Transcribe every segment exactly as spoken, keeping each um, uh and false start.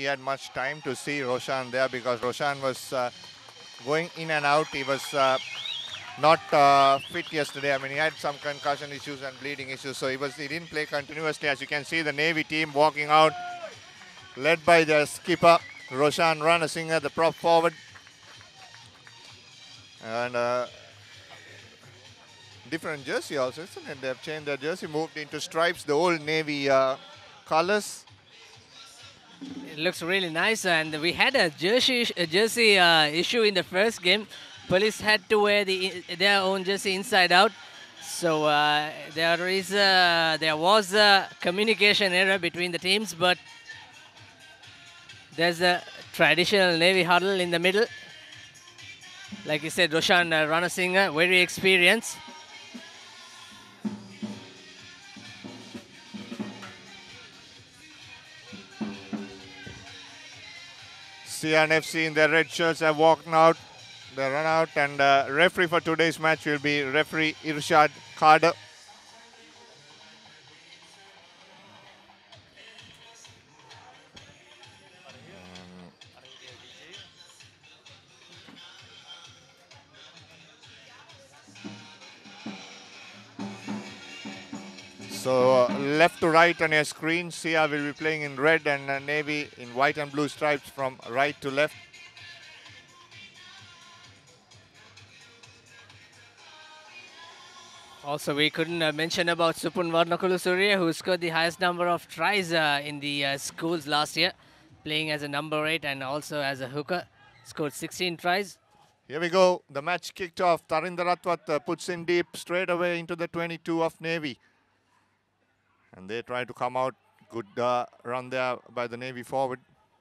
had much time to see Roshan there because Roshan was uh, going in and out. He was uh, not uh, fit yesterday. I mean, he had some concussion issues and bleeding issues, so he was he didn't play continuously. As you can see, the Navy team walking out, led by their skipper Roshan Ranasinghe, the prop forward, and uh, different jersey also, isn't it? They've changed their jersey, moved into stripes, the old Navy uh, colors. It looks really nice, and we had a jersey a jersey uh, issue in the first game. Police had to wear the their own jersey inside out, so uh, there is a, there was a communication error between the teams. But there's a traditional Navy huddle in the middle. Like you said, Roshan uh, Ranasinghe, very experienced. C R N F C in their red shirts have walked out. They run out, and uh, referee for today's match will be referee Irshad Khader. So uh, left to right on your screen, C R will be playing in red and uh, Navy in white and blue stripes from right to left. Also, we couldn't uh, mention about Supun Varnakulu who scored the highest number of tries uh, in the uh, schools last year, playing as a number eight and also as a hooker. Scored sixteen tries. Here we go. The match kicked off. Tarinder Ratwat uh, puts in deep straight away into the twenty-two of Navy. And they try to come out. Good uh, run there by the Navy forward.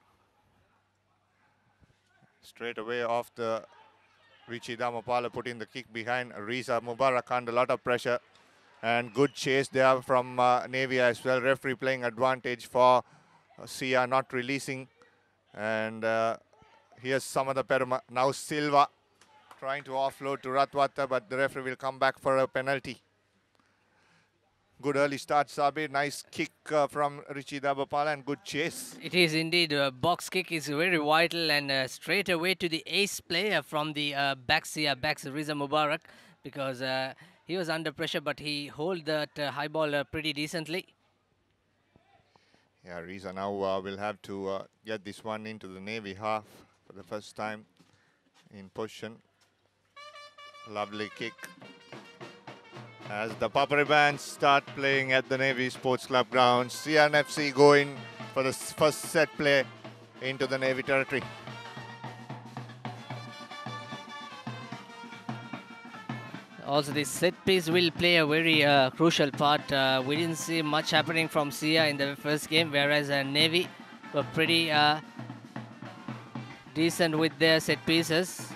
Straight away off the Richie Damapala putting the kick behind. Riza Mubarak under a lot of pressure. And good chase there from uh, Navy as well. Referee playing advantage for uh, Sia not releasing. And uh, here's Samatha Peruma. Now Silva trying to offload to Ratwata, but the referee will come back for a penalty. Good early start, Sabir. Nice kick uh, from Richie Damapala and good chase. It is indeed. A box kick is very vital, and uh, straight away to the ace player from the uh, backs, uh, backs Riza Mubarak, because uh, he was under pressure, but he hold that uh, high ball uh, pretty decently. Yeah, Riza now uh, will have to uh, get this one into the Navy half for the first time in position. Lovely kick. As the Papare bands start playing at the Navy Sports Club grounds, C R N F C going for the first set play into the Navy territory. Also, this set piece will play a very uh, crucial part. Uh, we didn't see much happening from Sia in the first game, whereas uh, Navy were pretty uh, decent with their set pieces.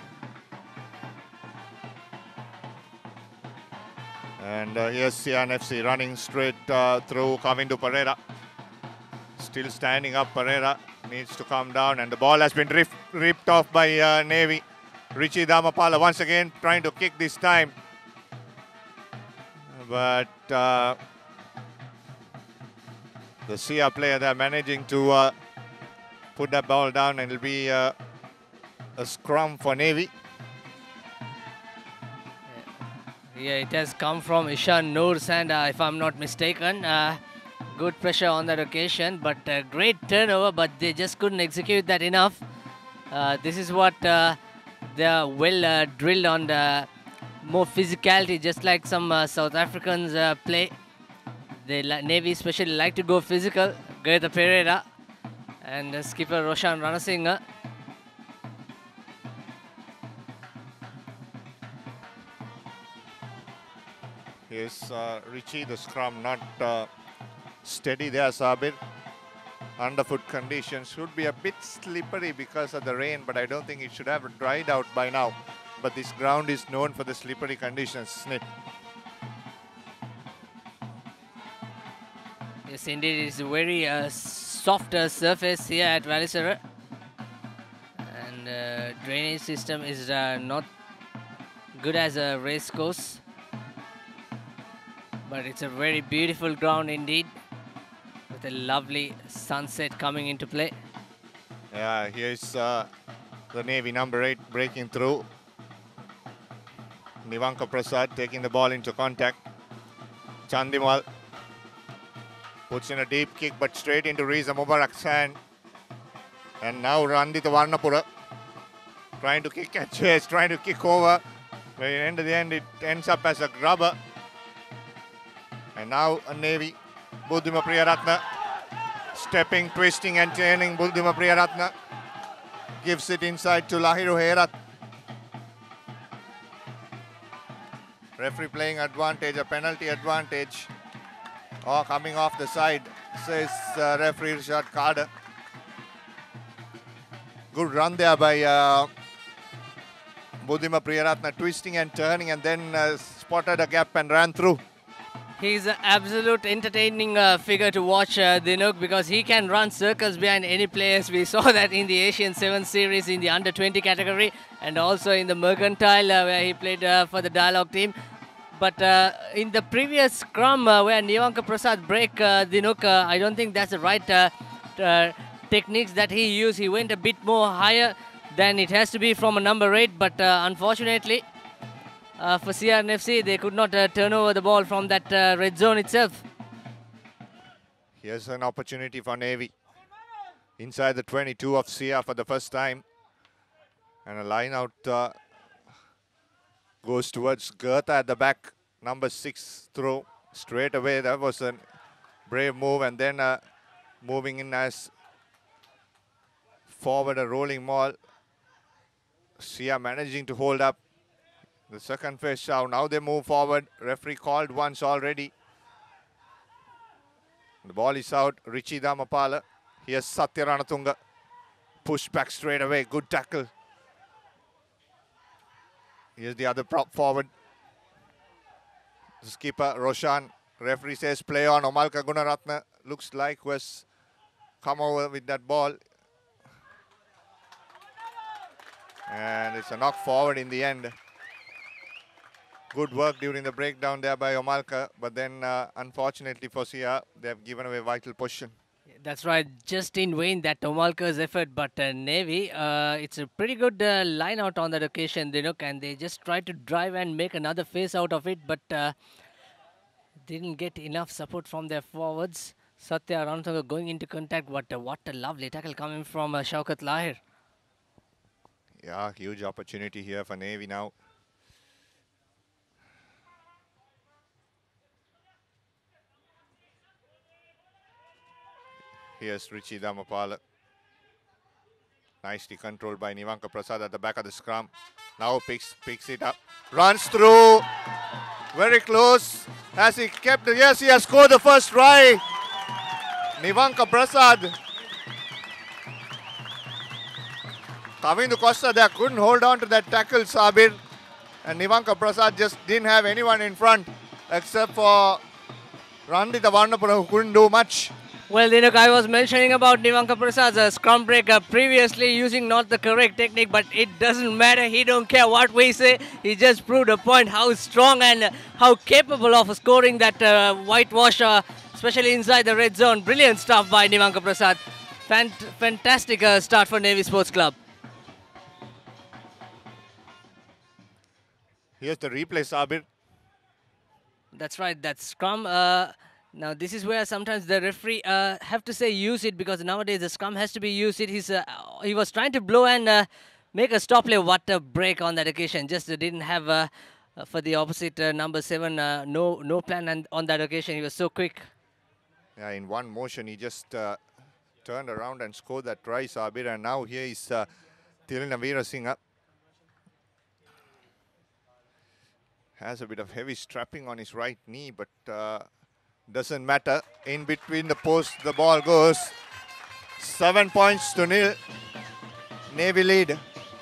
And uh, here's C R N F C running straight uh, through Kavindu Pereira. Still standing up, Pereira needs to come down, and the ball has been ripped, ripped off by uh, Navy. Richie Damapala once again trying to kick this time. But uh, the C R player there managing to uh, put that ball down, and it'll be uh, a scrum for Navy. Yeah, it has come from Ishan Noor Sanda, if I'm not mistaken. Uh, good pressure on that occasion, but uh, great turnover, but they just couldn't execute that enough. Uh, this is what uh, they're well uh, drilled on, the more physicality, just like some uh, South Africans uh, play. The Navy especially like to go physical. Gertha Pereira and uh, skipper Roshan Ranasinghe. Here's uh, Richie, the scrum not uh, steady there, Sabir. Underfoot conditions should be a bit slippery because of the rain, but I don't think it should have dried out by now. But this ground is known for the slippery conditions, Snit. Yes, indeed, it's a very uh, soft uh, surface here at Valisara. And uh, drainage system is uh, not good as a race course. But it's a very beautiful ground indeed, with a lovely sunset coming into play. Yeah, here's uh, the Navy number eight breaking through. Nivanka Prasad taking the ball into contact. Chandimal puts in a deep kick, but straight into Riza Mubarak's hand. And now Randita Varnapura trying to kick and chase, trying to kick over. But at the end of the end, it ends up as a grubber. And now a Navy. Buddhima Priyaratna stepping, twisting and turning. Buddhima Priyaratna gives it inside to Lahiru Herat. Referee playing advantage, a penalty advantage. Oh, coming off the side, says uh, referee Rishad Carter. Good run there by uh, Buddhima Priyaratna, twisting and turning, and then uh, spotted a gap and ran through. He's an absolute entertaining uh, figure to watch, uh, Dinuk, because he can run circles behind any players. We saw that in the Asian seven series in the under twenty category, and also in the Mercantile uh, where he played uh, for the Dialogue team. But uh, in the previous scrum uh, where Nivanka Prasad break uh, Dinuk, uh, I don't think that's the right uh, uh, techniques that he used. He went a bit more higher than it has to be from a number eight, but uh, unfortunately uh, for C R N F C, they could not uh, turn over the ball from that uh, red zone itself. Here's an opportunity for Navy. Inside the twenty-two of C R for the first time. And a line out uh, goes towards Gertha at the back. Number six throw straight away. That was a brave move. And then uh, moving in as forward, a rolling maul. C R managing to hold up the second phase shot. Now they move forward. Referee called once already. The ball is out. Richie Damapala. Here's Satya Ranatunga. Push back straight away. Good tackle. Here's the other prop forward. The skipper Roshan. Referee says play on. Omalka Gunaratna looks like was come over with that ball. And it's a knock forward in the end. Good work during the breakdown there by Omalka, but then uh, unfortunately for C R, they have given away vital position. That's right, just in vain that Omalka's effort, but uh, Navy, uh, it's a pretty good uh, line out on that occasion, you know, and they just tried to drive and make another face out of it, but uh, didn't get enough support from their forwards. Satya Ranatanga going into contact, but uh, what a lovely tackle coming from uh, Shaukat Lahir. Yeah, huge opportunity here for Navy now. Here's Richie Damapala. Nicely controlled by Nivanka Prasad at the back of the scrum. Now picks picks it up. Runs through. Very close. Has he kept it? Yes, he has scored the first try. Nivanka Prasad. Kavindu Costa there couldn't hold on to that tackle, Sabir. And Nivanka Prasad just didn't have anyone in front except for Randita Varnapura, who couldn't do much. Well, Dinuk, I was mentioning about Nivanka Prasad's uh, scrum breaker previously using not the correct technique, but it doesn't matter. He don't care what we say. He just proved a point how strong and uh, how capable of scoring that uh, whitewash, uh, especially inside the red zone. Brilliant stuff by Nivanka Prasad. Fant fantastic uh, start for Navy Sports Club. Here's the replay, Sabir. That's right, that scrum. Uh, now, this is where sometimes the referee uh, have to say use it, because nowadays the scrum has to be used. It. He's, uh, he was trying to blow and uh, make a stop play. What a break on that occasion. Just uh, didn't have, uh, uh, for the opposite uh, number seven, uh, no no plan and on that occasion. He was so quick. Yeah, in one motion, he just uh, turned around and scored that try, Sabir. And now here is uh, Thiruna Veerasinghe. Has a bit of heavy strapping on his right knee, but uh, doesn't matter. In between the posts, the ball goes. Seven points to nil. Navy lead.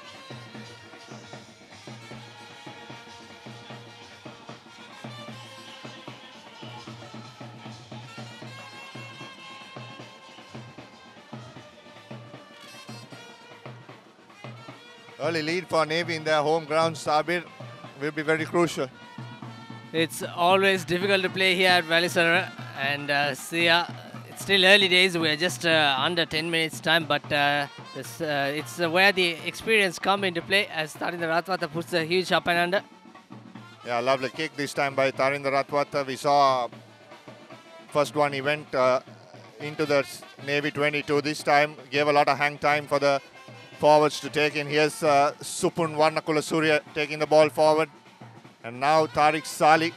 Early lead for Navy in their home ground, Sabir, will be very crucial. It's always difficult to play here at Valisara, and uh, see, uh, it's still early days. We're just uh, under ten minutes time, but uh, This, uh, it's uh, where the experience come into play as Tarinder Ratwata puts a huge up and under. Yeah, lovely kick this time by Tarinder Ratwata. We saw first one he went uh, into the Navy twenty-two. This time gave a lot of hang time for the forwards to take in. Here's uh, Supun Varnakula Surya taking the ball forward. And now Tariq Sali.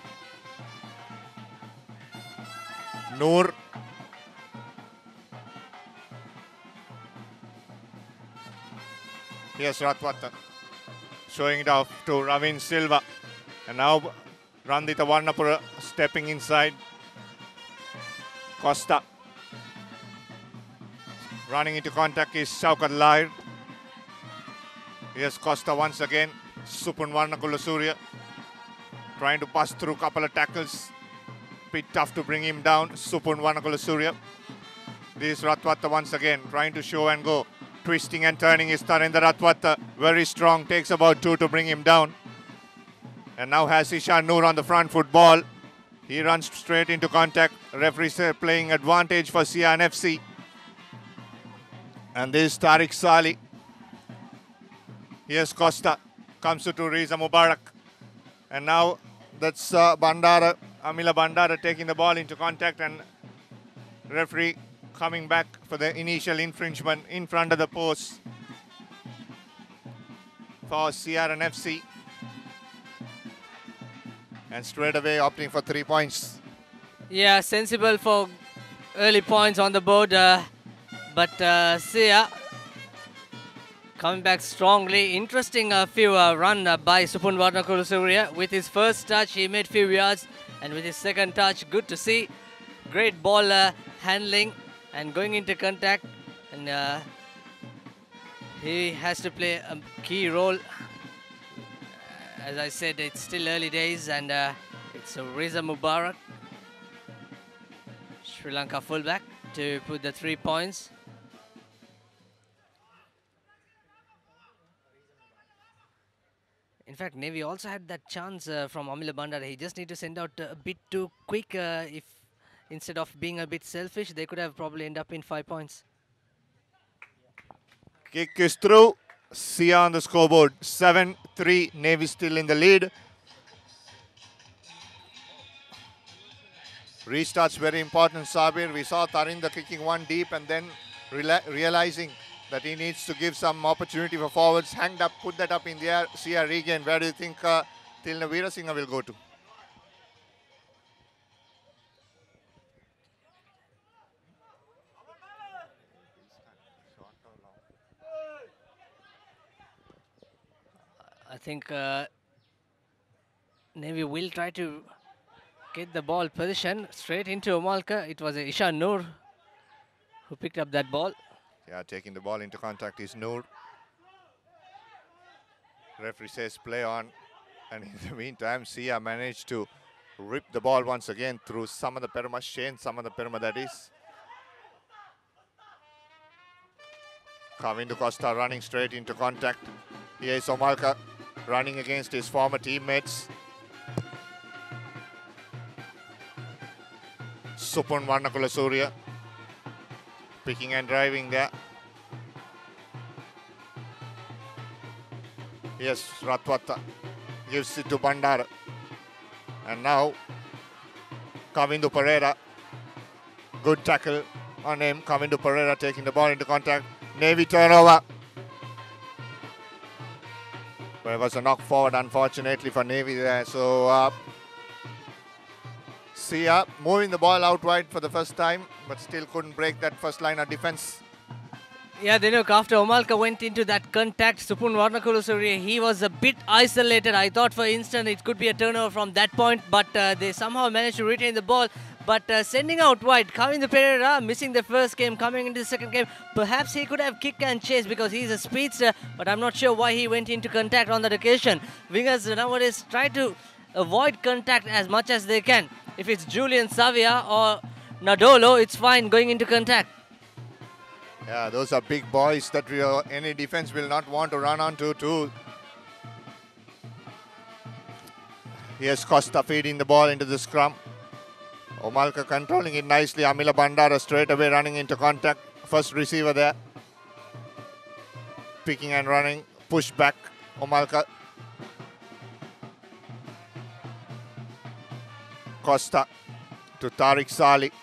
Noor. Here's Ratwata showing it off to Ravin Silva. And now Randita Varnapura stepping inside. Costa. Running into contact is Shaukat Lahir. Here's Costa once again. Supun Varnakula Surya trying to pass through a couple of tackles. Bit tough to bring him down. Supun Varnakula Surya. This is Ratwata once again trying to show and go. Twisting and turning is Tarinder Ratwata. Very strong. Takes about two to bring him down. And now has Ishan Noor on the front foot ball. He runs straight into contact. Referee say playing advantage for Sian F C. And this is Tariq Sali. Here's Costa. Comes to Riza Mubarak. And now that's uh, Bandara. Amila Bandara taking the ball into contact. And referee coming back for the initial infringement in front of the post for C R N F C. And straight away opting for three points. Yeah, sensible for early points on the board. Uh, but uh, Sia coming back strongly. Interesting uh, few uh, run uh, by Supun Varnakula Surya. With his first touch, he made few yards. And with his second touch, good to see. Great ball uh, handling and going into contact. And uh, he has to play a key role. As I said, it's still early days, and uh, it's uh, Reza Mubarak, Sri Lanka fullback, to put the three points. In fact, Navy also had that chance uh, from Amila Bandara. He just need to send out a bit too quick. Uh, if instead of being a bit selfish, they could have probably end up in five points. Kick is through. Sia on the scoreboard, seven three, Navy still in the lead. Restarts very important, Sabir. We saw Tarinder kicking one deep and then realizing that he needs to give some opportunity for forwards. Hanged up, put that up in the air. Sia regain. Where do you think uh, Tilna Veerasinghe will go to? I think uh, Navy will try to get the ball position straight into Omalka. It was Ishan Noor who picked up that ball. Yeah, taking the ball into contact is Noor. Referee says play on. And in the meantime, Sia managed to rip the ball once again through some of the Perma, Shane, some of the Perma that is. Kavindu Costa running straight into contact. Here is Omalka running against his former teammates. Supun Varnakula Surya picking and driving there. Yes, Ratwata gives it to Bandara. And now Kavindu Pereira. Good tackle on him. Kavindu Pereira taking the ball into contact. Navy turnover. But it was a knock forward, unfortunately, for Navy there. So, uh, Sia moving the ball out wide for the first time, but still couldn't break that first line of defense. Yeah, then look, after Omalka went into that contact, Supun Varnakula Surya, he was a bit isolated. I thought for instant it could be a turnover from that point, but uh, they somehow managed to retain the ball. But uh, sending out wide, Kavindu Pereira missing the first game, coming into the second game. Perhaps he could have kicked and chased because he's a speedster, but I'm not sure why he went into contact on that occasion. Wingers nowadays try to avoid contact as much as they can. If it's Julian Savia or Nadolo, it's fine going into contact. Yeah, those are big boys that we are, any defense will not want to run onto too. Here's Costa feeding the ball into the scrum. Omalka controlling it nicely. Amila Bandara straight away running into contact. First receiver there. picking and running, push back, Omalka. Costa to Tariq Salih.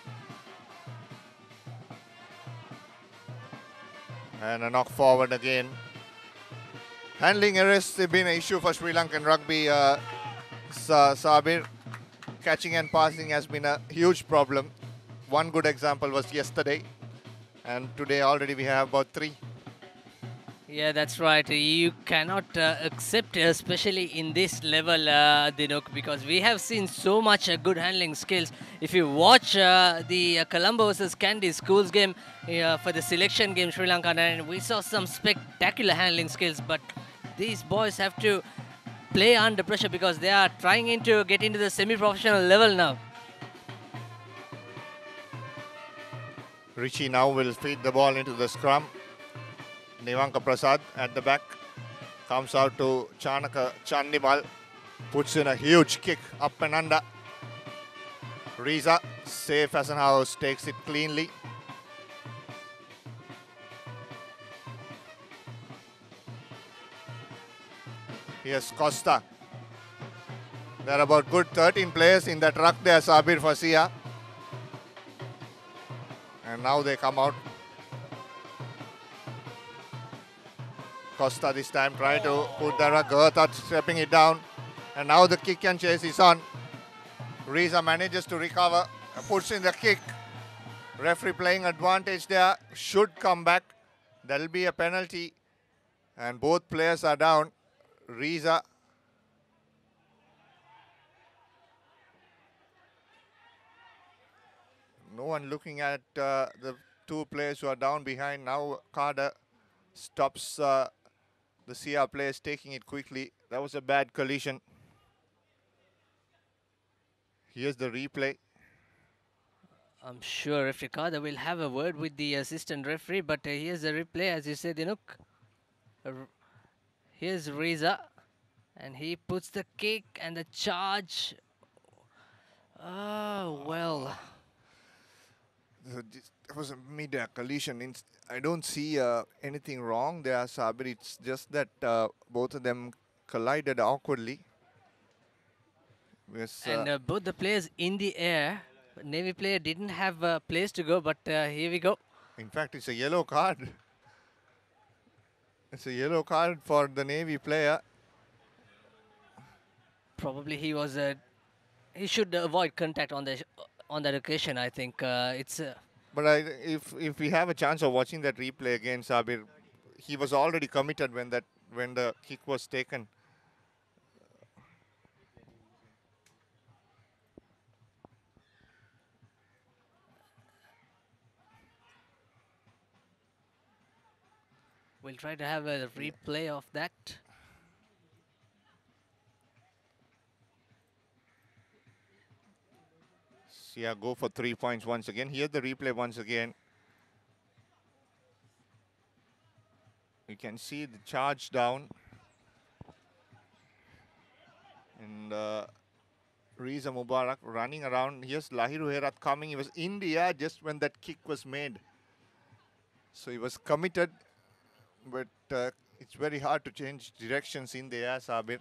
And a knock forward again. Handling errors have been an issue for Sri Lankan rugby. Uh, Sa Sabir, catching and passing has been a huge problem. One good example was yesterday. And today already we have about three. Yeah, that's right. You cannot uh, accept, especially in this level, uh, Dinuk, because we have seen so much uh, good handling skills. If you watch uh, the uh, Colombo versus Kandy schools game uh, for the selection game, Sri Lanka, and we saw some spectacular handling skills. But these boys have to play under pressure because they are trying to get into the semi-professional level now. Richie now will feed the ball into the scrum. Nivanka Prasad at the back. Comes out to Chanaka Chandimal. Puts in a huge kick up and under. Riza, safe as an house, takes it cleanly. Here's Costa. There are about good thirteen players in that ruck there, Sabir Fasia. And now they come out. Costa this time trying to put the ruck. Gertha stepping it down. And now the kick and chase is on. Riza manages to recover. Puts in the kick. Referee playing advantage there. Should come back. There will be a penalty. And both players are down. Riza. No one looking at uh, the two players who are down behind. Now Carter stops uh, the C R players taking it quickly. That was a bad collision. Here's the replay. I'm sure referee Carter will have a word with the assistant referee, but uh, here's the replay, as you said, Dinuk. Uh, here's Riza, and he puts the kick and the charge. Oh, well. It was a mid-air collision. I don't see uh, anything wrong there, Sabir. It's just that uh, both of them collided awkwardly. Yes, uh, and uh, both the players in the air. Navy player didn't have a place to go, but uh, here we go. In fact, it's a yellow card. It's a yellow card for the Navy player. Probably he was. Uh, he should avoid contact on the on that occasion. I think uh, it's. Uh, but I, if if we have a chance of watching that replay again, Sabir, he was already committed when that when the kick was taken. We'll try to have a replay of that. Yeah, go for three points once again. Here's the replay once again. You can see the charge down. And uh, Riza Mubarak running around. Here's Lahiru Herat coming. He was in the air just when that kick was made. So he was committed. But uh, it's very hard to change directions in the air, Sabir.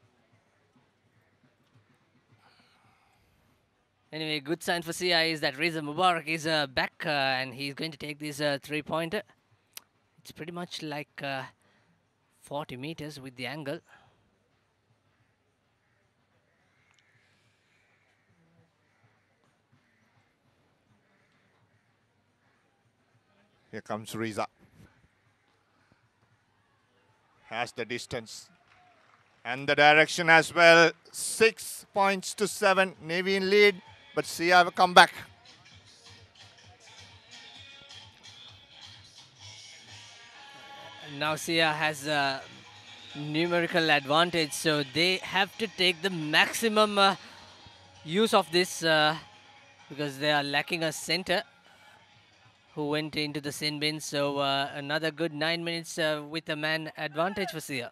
Anyway, good sign for C I is that Riza Mubarak is uh, back uh, and he's going to take this uh, three-pointer. It's pretty much like uh, forty meters with the angle. Here comes Riza. Has the distance and the direction as well. Six points to seven. Navy in lead, but C I will come back. Now C I has a numerical advantage, so they have to take the maximum uh, use of this uh, because they are lacking a center who went into the sin bin. So uh, another good nine minutes uh, with a man advantage for C I.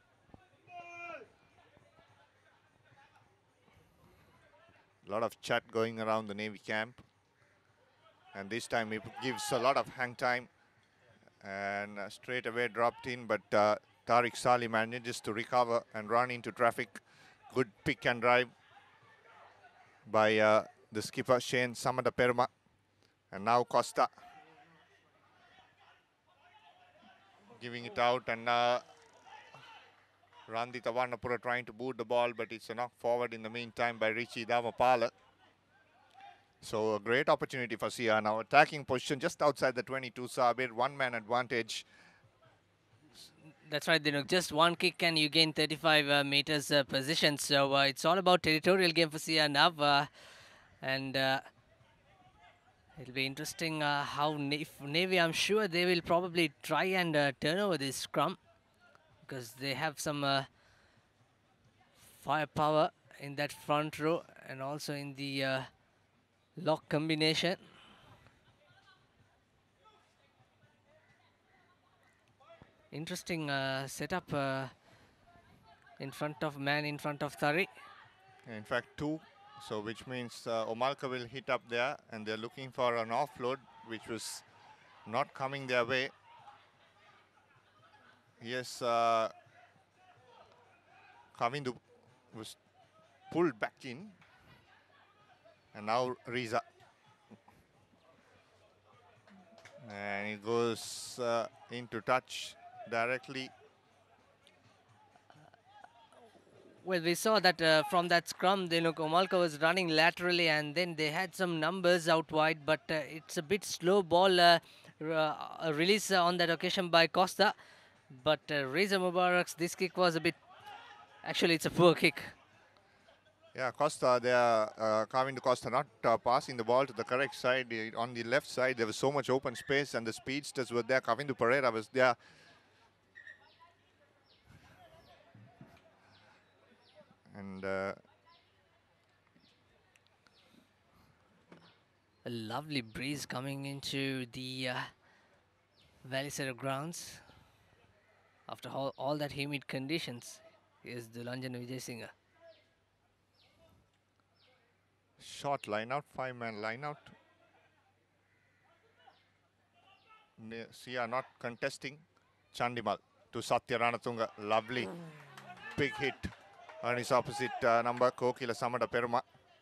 A lot of chat going around the Navy camp. And this time it gives a lot of hang time. And uh, straight away dropped in, but uh, Tariq Salih manages to recover and run into traffic. Good pick and drive by uh, the skipper Shane Samadaperma. And now Costa giving it out, and uh, Randita Varnapura trying to boot the ball, but it's a knock forward in the meantime by Richie Damapala. So a great opportunity for Sia. Now attacking position just outside the twenty-two. Sabir, one man advantage. That's right, Dinuk. Just one kick and you gain thirty-five uh, meters uh, position. So uh, it's all about territorial game for Sia Nav. Uh, and uh, it'll be interesting uh, how Na if Navy, I'm sure they will probably try and uh, turn over this scrum, because they have some uh, firepower in that front row and also in the uh, lock combination. Interesting uh, setup uh, in front of man, in front of Thari. In fact, two. So which means uh, Omalka will hit up there, and they're looking for an offload, which was not coming their way. Yes, uh, Kavindu was pulled back in, and now Riza. And it goes uh, into touch directly. Well, we saw that uh, from that scrum, you know, Omalka was running laterally, and then they had some numbers out wide, but uh, it's a bit slow ball uh, uh, release uh, on that occasion by Costa. But uh, Reza Mubarak's this kick was a bit, actually it's a poor kick. Yeah, Costa, they are uh, Kavindu Costa not uh, passing the ball to the correct side. Uh, On the left side, there was so much open space, and the speedsters were there. Kavindu Pereira was there. And uh, a lovely breeze coming into the uh, Valisera grounds after all, all that humid conditions. Here's Dulanjan Vijaysinha. short line out, five man line out. Ne- Sia not contesting. Chandimal to Satya Ranatunga. Lovely big hit on his opposite uh, number, Kokila Samadaperma.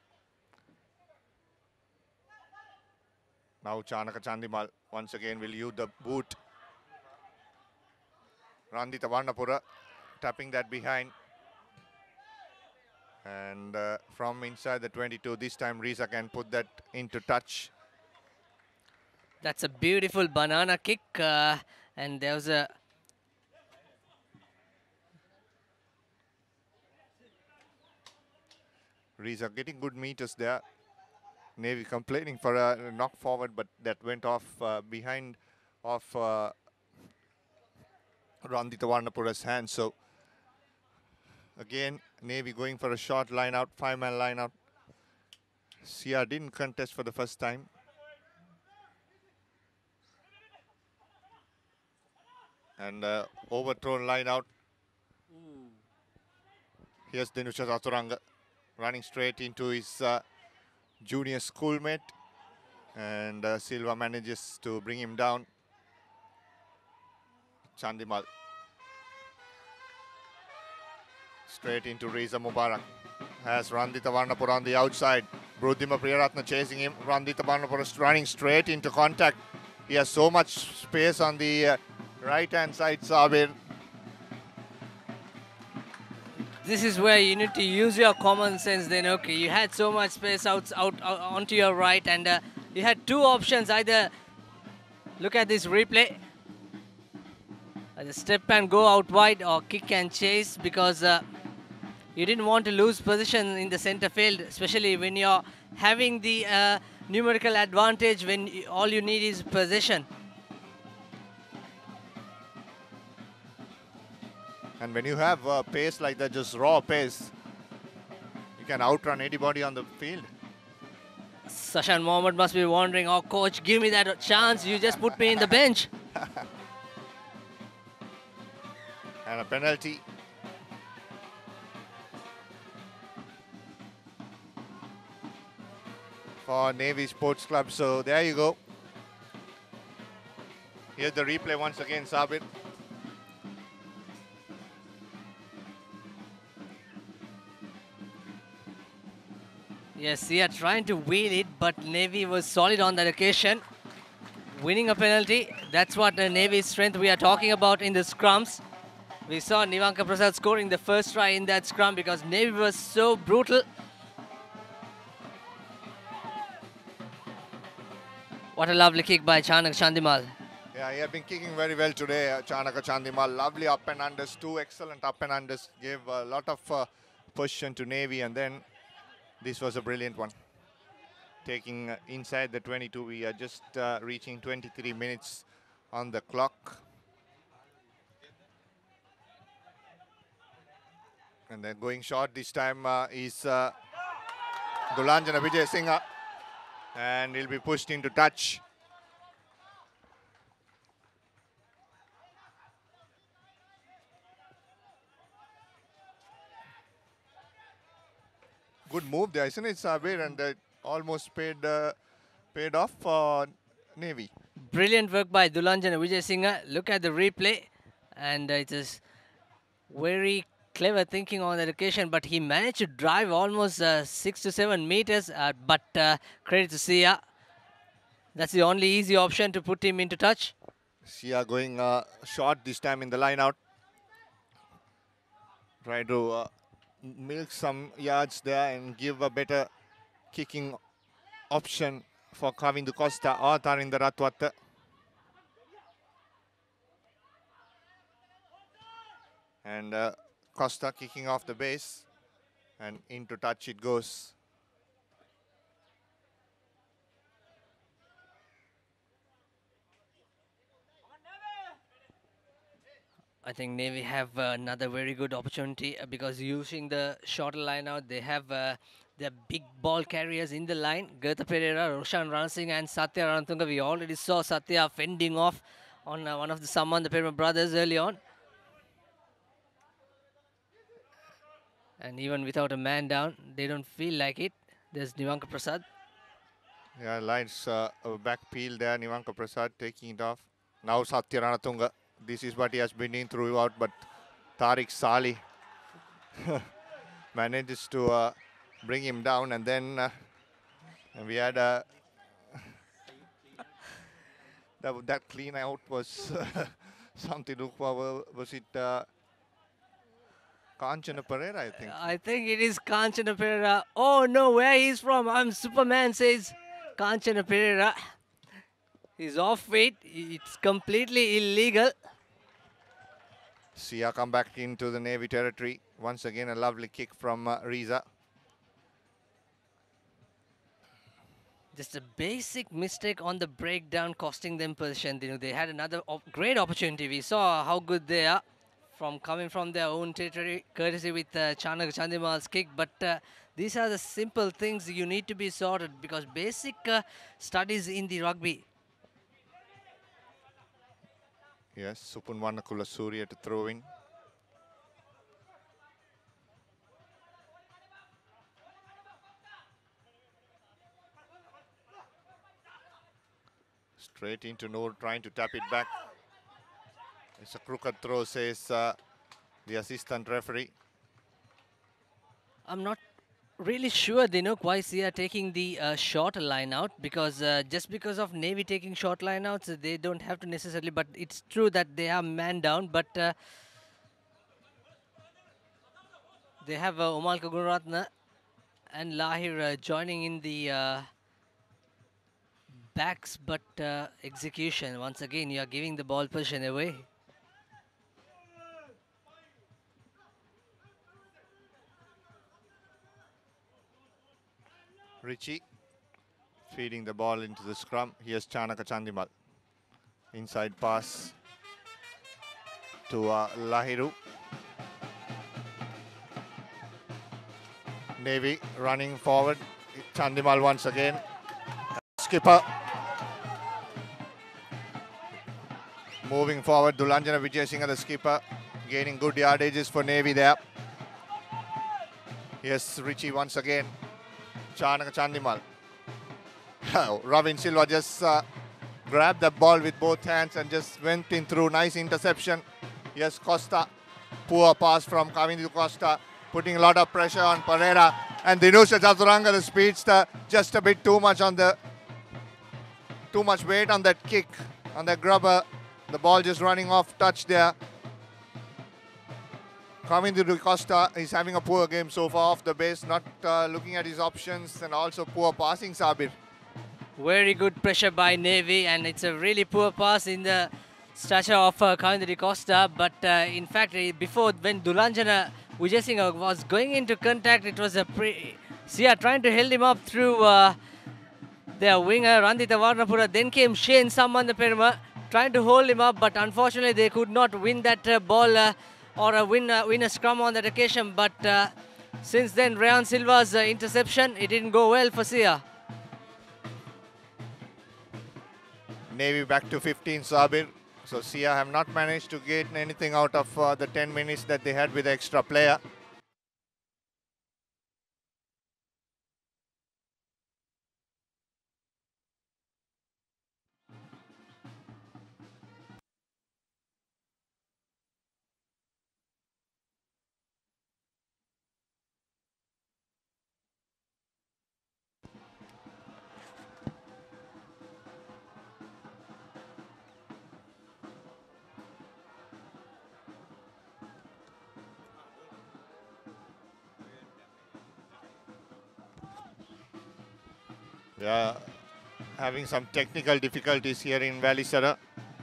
Now Chanaka Chandimal once again will use the boot. Randita Varnapura tapping that behind. And uh, from inside the twenty-two, this time Riza can put that into touch. That's a beautiful banana kick, uh, and there was a Riza getting good meters there. Navy complaining for a knock forward, but that went off uh, behind of uh, Randita Varnapura's hand. So again, Navy going for a short line out, five man line out. Sia didn't contest for the first time. And uh, overthrown line out. Here's Dinusha Saturanga running straight into his uh, junior schoolmate. And uh, Silva manages to bring him down. Chandimal. Straight into Reza Mubarak. Has Randita Varnapura on the outside. Brudhima Priyaratna chasing him. Randita Varnapura running straight into contact. He has so much space on the uh, right-hand side, Sabir. This is where you need to use your common sense then. Okay, you had so much space out, out, out onto your right, and uh, you had two options. Either look at this replay, either step and go out wide, or kick and chase, because uh, you didn't want to lose position in the center field, especially when you're having the uh, numerical advantage when you, all you need is possession. And when you have uh, pace like that, just raw pace, you can outrun anybody on the field. Sashan Mohammed must be wondering, oh coach, give me that chance, you just put me in the bench. And a penalty. For Navy Sports Club. So there you go. Here's the replay once again, Sabir. Yes, they are trying to wheel it, but Navy was solid on that occasion. Winning a penalty, that's what the Navy's strength we are talking about in the scrums. We saw Nivanka Prasad scoring the first try in that scrum because Navy was so brutal. What a lovely kick by Chanaka Chandimal. Yeah, he had been kicking very well today, uh, Chanaka Chandimal. Lovely up and unders, two excellent up and unders. Gave a lot of uh, position to Navy, and then this was a brilliant one. Taking uh, inside the twenty-two, we are just uh, reaching twenty-three minutes on the clock. And then going short this time uh, is uh, Dulanjana Vijayasinghe, and he'll be pushed into touch. Good move there, isn't it, Sabir? And uh, almost paid uh, paid off for Navy. Brilliant work by Dulanjana Vijayasinghe. Look at the replay, and uh, it is very clever thinking on that occasion, but he managed to drive almost uh, six to seven meters, uh, but uh, credit to Sia. That's the only easy option to put him into touch. Sia going uh, short this time in the line out. Try to uh, milk some yards there and give a better kicking option for Kavindu Costa or Tarinder Ratwatta. And uh, Costa kicking off the base, and into touch it goes. I think Navy have uh, another very good opportunity uh, because using the shorter line out, they have uh, their big ball carriers in the line. Gertha Pereira, Roshan Ranasinghe and Satya Ranatunga. We already saw Satya fending off on uh, one of the Samman, the Pereira brothers early on. And even without a man down, they don't feel like it. There's Nivanka Prasad. Yeah, lines uh, back peel there. Nivanka Prasad taking it off. Now Satya Ranatunga. This is what he has been doing throughout, but Tariq Sali manages to uh, bring him down, and then uh, and we had a that, that clean out was uh, something. Look, was it uh, Kanchana Pereira? I think. I think it is Kanchana Pereira. Oh no, where he's from? I'm Superman, says Kanchana Pereira. He's off feet. It's completely illegal. Sia come back into the Navy territory. Once again, a lovely kick from uh, Riza. Just a basic mistake on the breakdown costing them position. You know, they had another op great opportunity. We saw how good they are from coming from their own territory, courtesy with uh, Chanaka Chandimal's kick. But uh, these are the simple things you need to be sorted because basic uh, studies in the rugby. Yes, Supunwana Kulasuriya to throw in. Straight into Noor, trying to tap it back. It's a crooked throw, says uh, the assistant referee. I'm not really sure they know why they are taking the uh, short line out, because uh, just because of Navy taking short line outs, they don't have to necessarily, but it's true that they are man down, but uh, they have uh, Omalka Gunaratna and Lahir uh, joining in the uh, backs, but uh, execution. Once again, you are giving the ball position away. Richie feeding the ball into the scrum. Here's Chanaka Chandimal. Inside pass to uh, Lahiru. Navy running forward. Chandimal once again. Skipper. Moving forward. Dulanjana Vijayasinghe, the skipper. Gaining good yardages for Navy there. Here's Richie once again. Chanaka Chandimal. Ravin Silva just uh, grabbed the ball with both hands and just went in through. Nice interception. Yes, Costa. Poor pass from Kavindu Costa, putting a lot of pressure on Pereira. And Dinusha Chaturanga, the speedster, just a bit too much on the, too much weight on that kick, on the grubber. The ball just running off touch there. Kavindu Costa is having a poor game so far off the base, not uh, looking at his options, and also poor passing, Sabir. Very good pressure by Navy, and it's a really poor pass in the stature of uh, Kavindu Costa. But uh, in fact, uh, before when Dulanjana Vijayasinghe was going into contact, it was a pre Sia trying to hold him up through uh, their winger Randita Varnapura. Then came Shane Sambandaperuma trying to hold him up, but unfortunately they could not win that uh, ball uh, or uh, win, uh, win a scrum on that occasion. But uh, since then, Rayan Silva's uh, interception, it didn't go well for Sia. Navy back to fifteen, Sabir. So Sia have not managed to get anything out of uh, the ten minutes that they had with the extra player. Yeah, having some technical difficulties here in Valisara.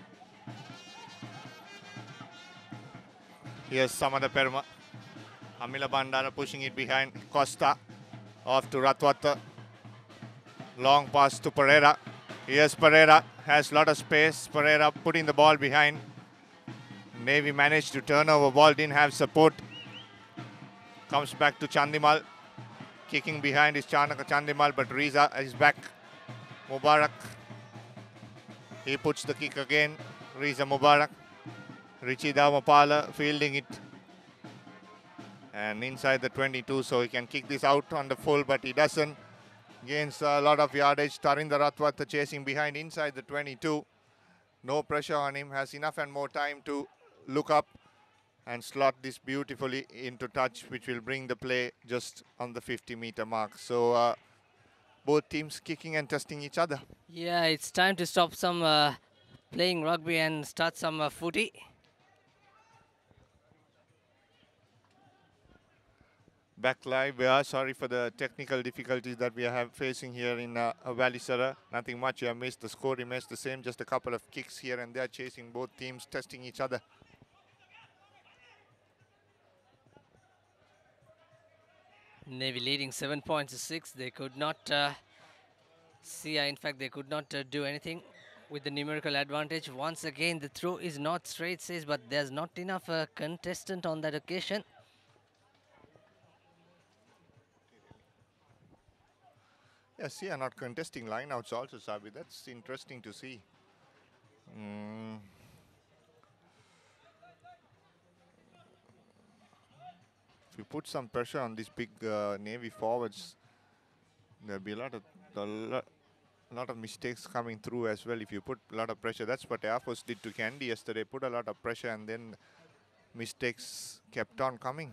Here's Samadaperuma. Amila Bandara pushing it behind. Costa off to Ratwata. Long pass to Pereira. Here's Pereira. Has a lot of space. Pereira putting the ball behind. Navy managed to turn over ball. Didn't have support. Comes back to Chandimal. Kicking behind is Chanaka Chandimal, but Riza is back. Mubarak. He puts the kick again. Riza Mubarak. Richie Dhamapala fielding it. And inside the twenty-two, so he can kick this out on the full, but he doesn't. Gains a lot of yardage. Tarinda Ratwata chasing behind inside the twenty-two. No pressure on him. Has enough and more time to look up and slot this beautifully into touch, which will bring the play just on the fifty meter mark. So uh, both teams kicking and testing each other. Yeah, it's time to stop some uh, playing rugby and start some uh, footy. Back live, we are sorry for the technical difficulties that we are facing here in uh, Valisara. Nothing much, you have missed. The score remains the same, just a couple of kicks here and there, chasing both teams, testing each other. Navy leading seven points to six. They could not uh, see, uh, in fact, they could not uh, do anything with the numerical advantage. Once again, the throw is not straight, says, but there's not enough uh, contestant on that occasion. Yes, yeah, not contesting lineouts also, Sabi. That's interesting to see. Mm. If you put some pressure on these big uh, Navy forwards, there'll be a lot of a lot, a lot of mistakes coming through as well. If you put a lot of pressure, that's what Air Force did to Kandy yesterday. Put a lot of pressure and then mistakes kept on coming.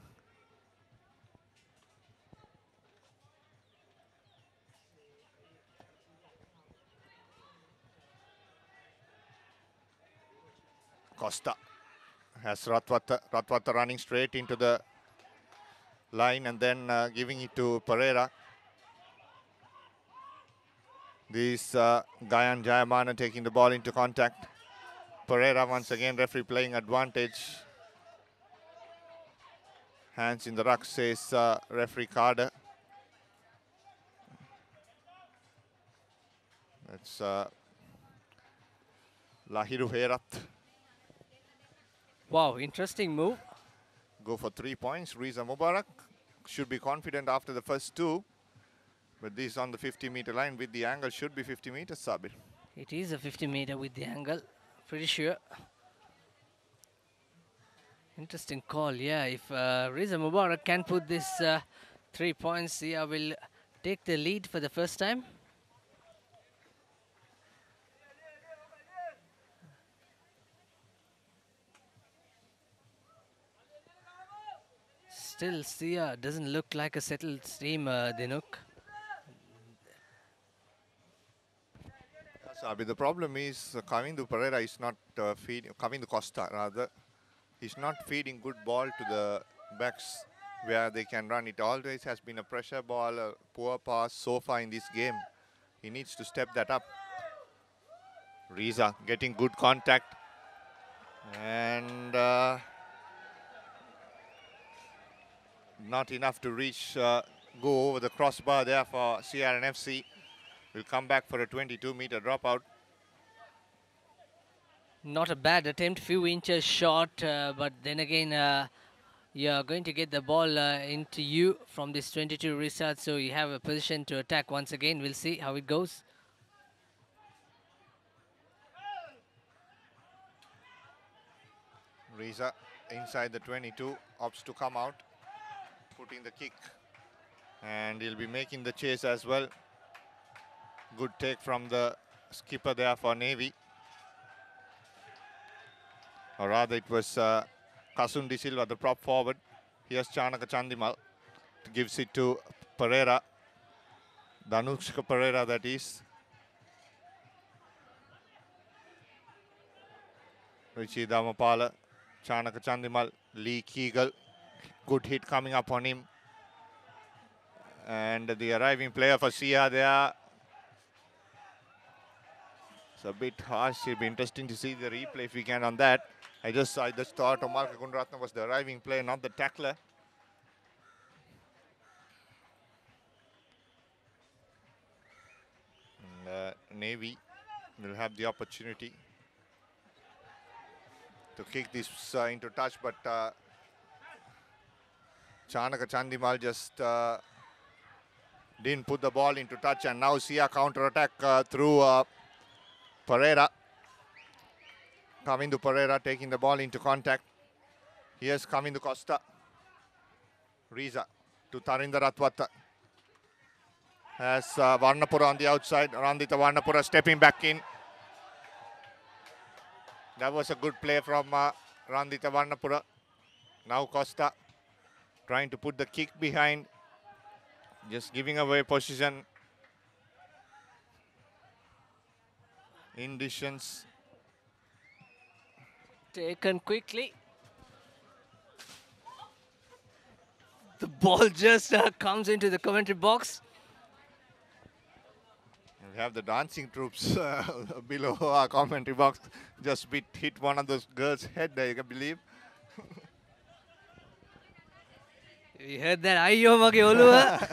Costa has Ratwata, Ratwata running straight into the line and then uh, giving it to Pereira. This uh, Gayan Jayamana taking the ball into contact. Pereira once again, referee playing advantage. Hands in the ruck, says uh, referee Carter. That's uh, Lahiru Herat. Wow, interesting move. Go for three points. Riza Mubarak should be confident after the first two. But this on the fifty meter line with the angle should be fifty meters, Sabir. It is a fifty meter with the angle, pretty sure. Interesting call, yeah. If uh, Riza Mubarak can put this uh, three points, Sia will take the lead for the first time. still Sia doesn't look like a settled team, uh, Dinuk. So, the problem is uh, Kavindu Pereira is not uh, feeding, Kavindu Costa rather, he's not feeding good ball to the backs where they can run. It always has been a pressure ball, a poor pass so far in this game. He needs to step that up. Riza getting good contact. And uh, not enough to reach, uh, go over the crossbar there for C R N F C. Will come back for a twenty-two meter dropout. Not a bad attempt, few inches short, uh, but then again, uh, you're going to get the ball uh, into you from this twenty-two restart, so you have a position to attack once again. We'll see how it goes. Riza inside the twenty-two, opts to come out, putting the kick, and he'll be making the chase as well. Good take from the skipper there for Navy. Or rather, it was uh, Kasundi Silva, the prop forward. Here's Chanaka Chandimal. Gives it to Pereira. Danushka Pereira, that is. Richie Damapala, Chanaka Chandimal, Lee Keegal. Good hit coming up on him. And the arriving player for Sia there. It's a bit harsh. It'll be interesting to see the replay if we can on that. I just I just thought Omar Kunratna was the arriving player, not the tackler. And, uh, Navy will have the opportunity to kick this uh, into touch, but uh, Chanaka Chandimal just uh, didn't put the ball into touch, and now Sia counter-attack uh, through uh, Pereira. Kavindu Pereira taking the ball into contact. Here's Kavindu Costa. Riza to Tarinda Ratwata. Has uh, Varnapura on the outside. Randita Varnapura stepping back in. That was a good play from uh, Randita Varnapura. Now Costa trying to put the kick behind. Just giving away position. In distance. Taken quickly. The ball just uh, comes into the commentary box. We have the dancing troops uh, below our commentary box. Just bit hit one of those girls' head, I can believe. You heard that? Ayyo mage oluwa.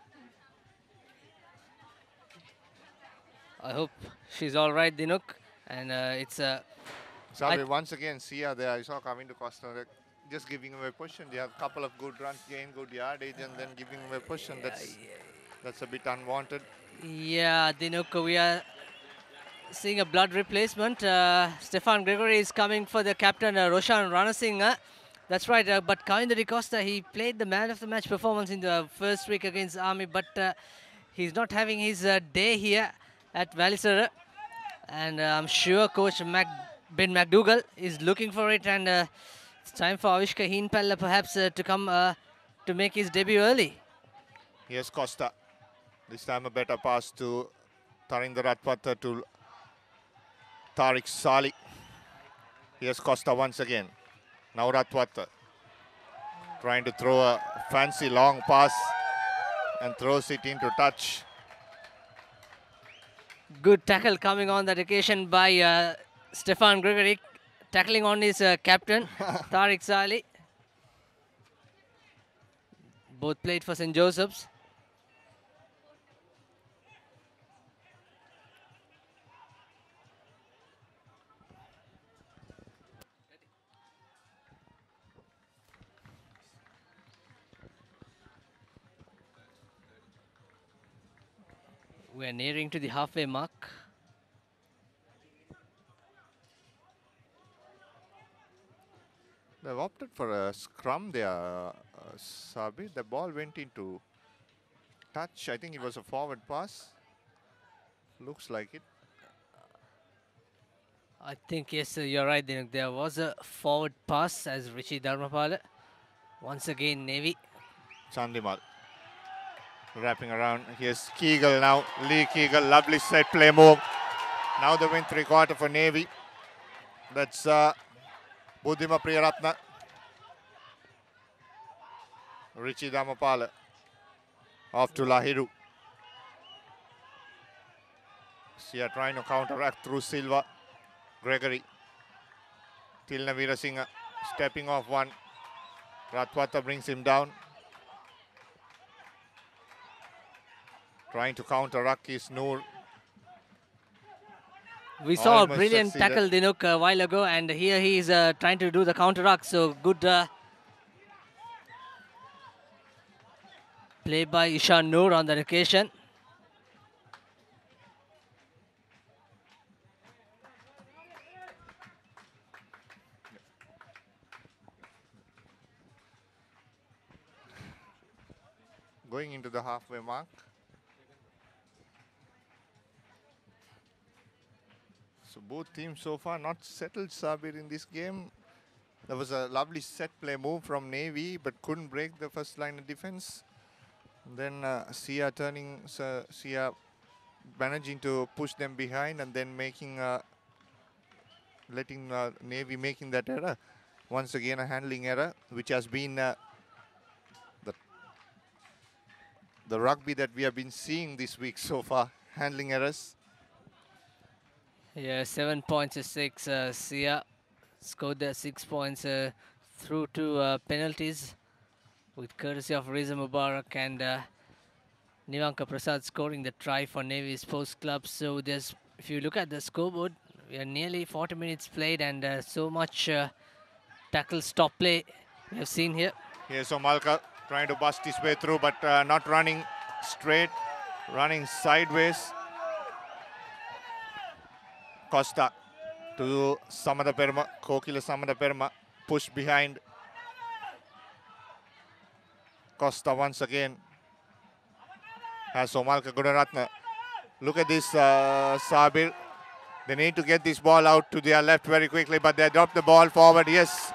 I hope she's all right, Dinuk. And uh, it's a... Uh, Sorry, once again, Sia there, I saw coming to Costa, just giving away position. They have a couple of good runs, gain good yardage, and then giving away position. Yeah, that's, yeah. that's a bit unwanted. Yeah, Dinuk, we are seeing a blood replacement. Uh, Stefan Gregory is coming for the captain, uh, Roshan Ranasinghe. Uh, that's right, uh, but Kavindu de Costa, he played the man of the match performance in the first week against Army, but uh, he's not having his uh, day here at Valisara. And uh, I'm sure Coach Mac Ben McDougall is looking for it, and uh, it's time for Avishka Heenpalla perhaps uh, to come uh, to make his debut early. Here's Costa. This time a better pass to Tarinda Ratwata to Tariq Sali. Here's Costa once again. Now Ratwata trying to throw a fancy long pass and throws it into touch. Good tackle coming on that occasion by uh, Stefan Gregory, tackling on his uh, captain, Tariq Sali. Both played for Saint Joseph's. We're nearing to the halfway mark. They've opted for a scrum there, uh, Sabi. The ball went into touch. I think it was a forward pass. Looks like it. I think, yes, uh, you're right. There was a forward pass as Richie Dharmapala Once again, Navy. Chandimal wrapping around. Here's Kegel now. Lee Kegel, lovely set play move. Now the win three quarter for Navy. That's uh, Buddhima Priyaratna. Richie Damapala off to Lahiru. Sia trying to counteract through Silva. Gregory. Tilna Veerasinghe stepping off one. Ratwata brings him down. Trying to counteract is Noor. We saw Almost a brilliant succeeded. tackle, Dinuk, a while ago, and here he is uh, trying to do the counteract. So good uh, play by Ishan Noor on that occasion. Going into the halfway mark. So both teams so far not settled, Sabir, in this game. There was a lovely set play move from Navy, but couldn't break the first line of defense. Then uh, Sia turning, uh, Sia managing to push them behind and then making, uh, letting uh, Navy making that error. Once again, a handling error, which has been uh, the the rugby that we have been seeing this week so far. Handling errors. Yeah, seven points to six. Uh, Sia scored the six points uh, through to uh, penalties, with courtesy of Reza Mubarak and uh, Nivanka Prasad scoring the try for Navy Sports Club. So there's, if you look at the scoreboard, we are nearly forty minutes played, and uh, so much uh, tackle stop play we have seen here. Here's Omalka trying to bust his way through, but uh, not running straight, running sideways. Costa to Samada Perma, Kokila Samada Perma, push behind. Costa once again has Omalka Gunaratna. Look at this, uh, Sabir. They need to get this ball out to their left very quickly, but they drop the ball forward. Yes.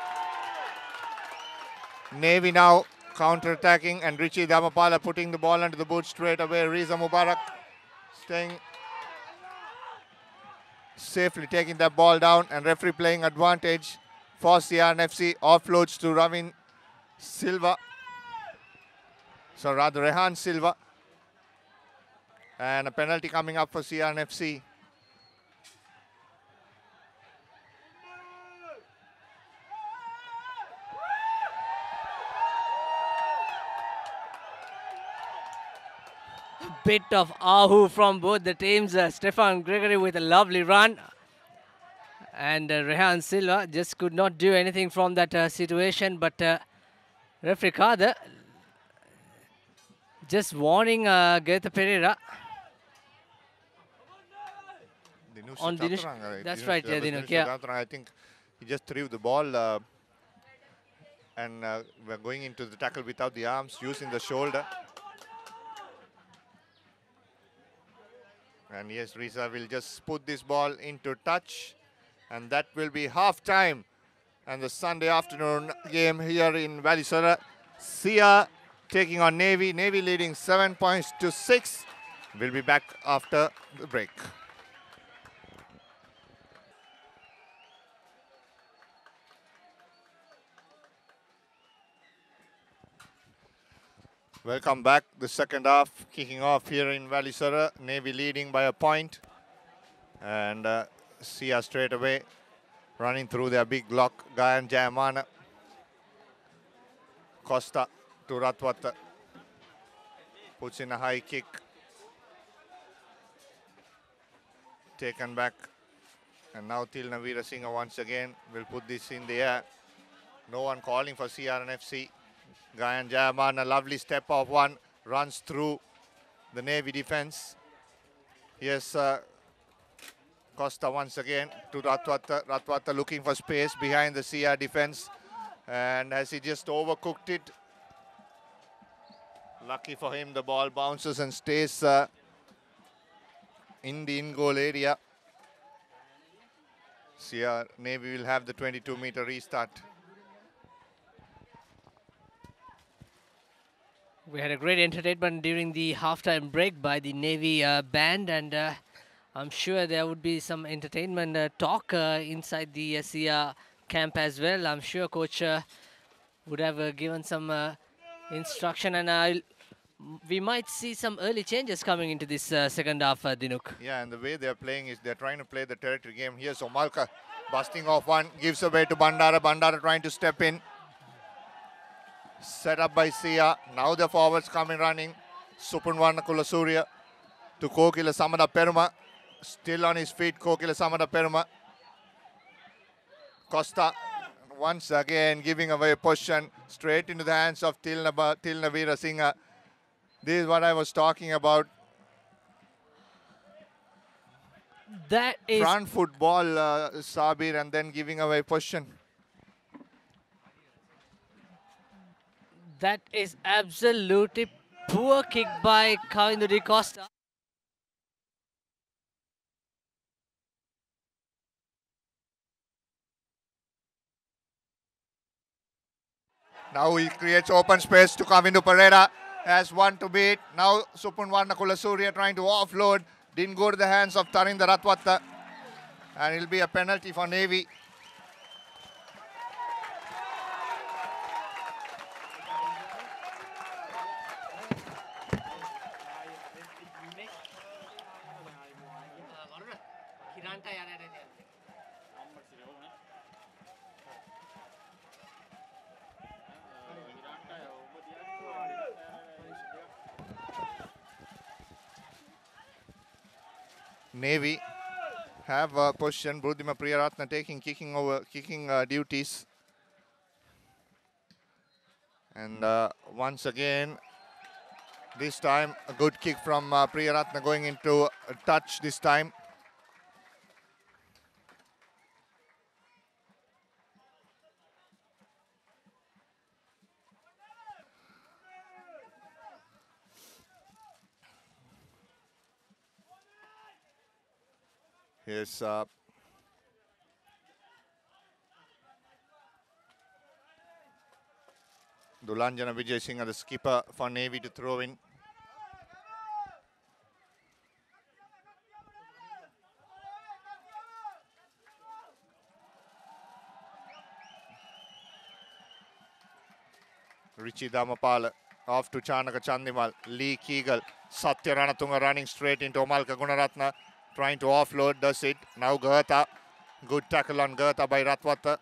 Navy now counter-attacking, and Richie Damapala putting the ball under the boot straight away. Reza Mubarak staying safely, taking that ball down, and referee playing advantage for C R N F C. Offloads to Ravin Silva. So rather Rehan Silva. And a penalty coming up for C R N F C. Bit of ahu from both the teams. Uh, Stefan Gregory with a lovely run, and uh, Rehan Silva just could not do anything from that uh, situation. But uh, referee Kader just warning uh, Gaeta Pereira Dinush on Dinush. Chaturanga, That's Dinush- right, that yeah, was Dinush. Dinush Yeah. Chaturanga. I think he just threw the ball uh, and uh, we're going into the tackle without the arms, using the shoulder. And yes, Risa will just put this ball into touch, and that will be half time. And the Sunday afternoon game here in Valisura. Sia taking on Navy. Navy leading seven points to six. We'll be back after the break. Welcome back. The second half kicking off here in Valisura. Navy leading by a point. And uh, Sia straight away running through their big lock. Gayan Jayamana. Costa to Ratwata. Puts in a high kick. Taken back. And now Tilna Veerasinghe once again will put this in the air. No one calling for C R N F C. Gayan Jayaman, a lovely step of one, runs through the Navy defense. Here's uh, Costa once again to Ratwata. Ratwata looking for space behind the C R defense. And as he just overcooked it, lucky for him, the ball bounces and stays uh, in the in-goal area. C R Navy will have the twenty-two meter restart. We had a great entertainment during the halftime break by the Navy uh, band, and uh, I'm sure there would be some entertainment uh, talk uh, inside the uh, S I A camp as well. I'm sure Coach uh, would have uh, given some uh, instruction, and uh, we might see some early changes coming into this uh, second half, uh, Dinuk. Yeah, and the way they're playing is they're trying to play the territory game. Here's Omalka busting off one, gives away to Bandara. Bandara trying to step in. Set up by Sia. Now the forwards coming running. Supunwarna Kulasurya to Kokila Samada Peruma. Still on his feet, Kokila Samada Peruma. Costa once again giving away position straight into the hands of Tilna, Tilna Veerasinghe. This is what I was talking about. That is front football, uh, Sabir, and then giving away position. That is absolutely poor kick by Kavindhu de Costa. Now he creates open space to Kavindhu Pereira. Has one to beat. Now Supunwarna Kulasurya trying to offload. Didn't go to the hands of Tarinda Ratwatta. And it'll be a penalty for Navy. Navy have a position. Brudima Priyaratna taking kicking over kicking uh, duties. And uh, once again, this time a good kick from uh, Priyaratna going into a touch this time. Here's uh, Dulanjana Vijay Singh, the skipper for Navy, to throw in. Richie Damapala off to Chanaka Chandimal. Lee Keegal. Satya Ranatunga running straight into Omalka Gunaratna. Trying to offload, does it. Now Gertha. Good tackle on Gertha by Ratwatta.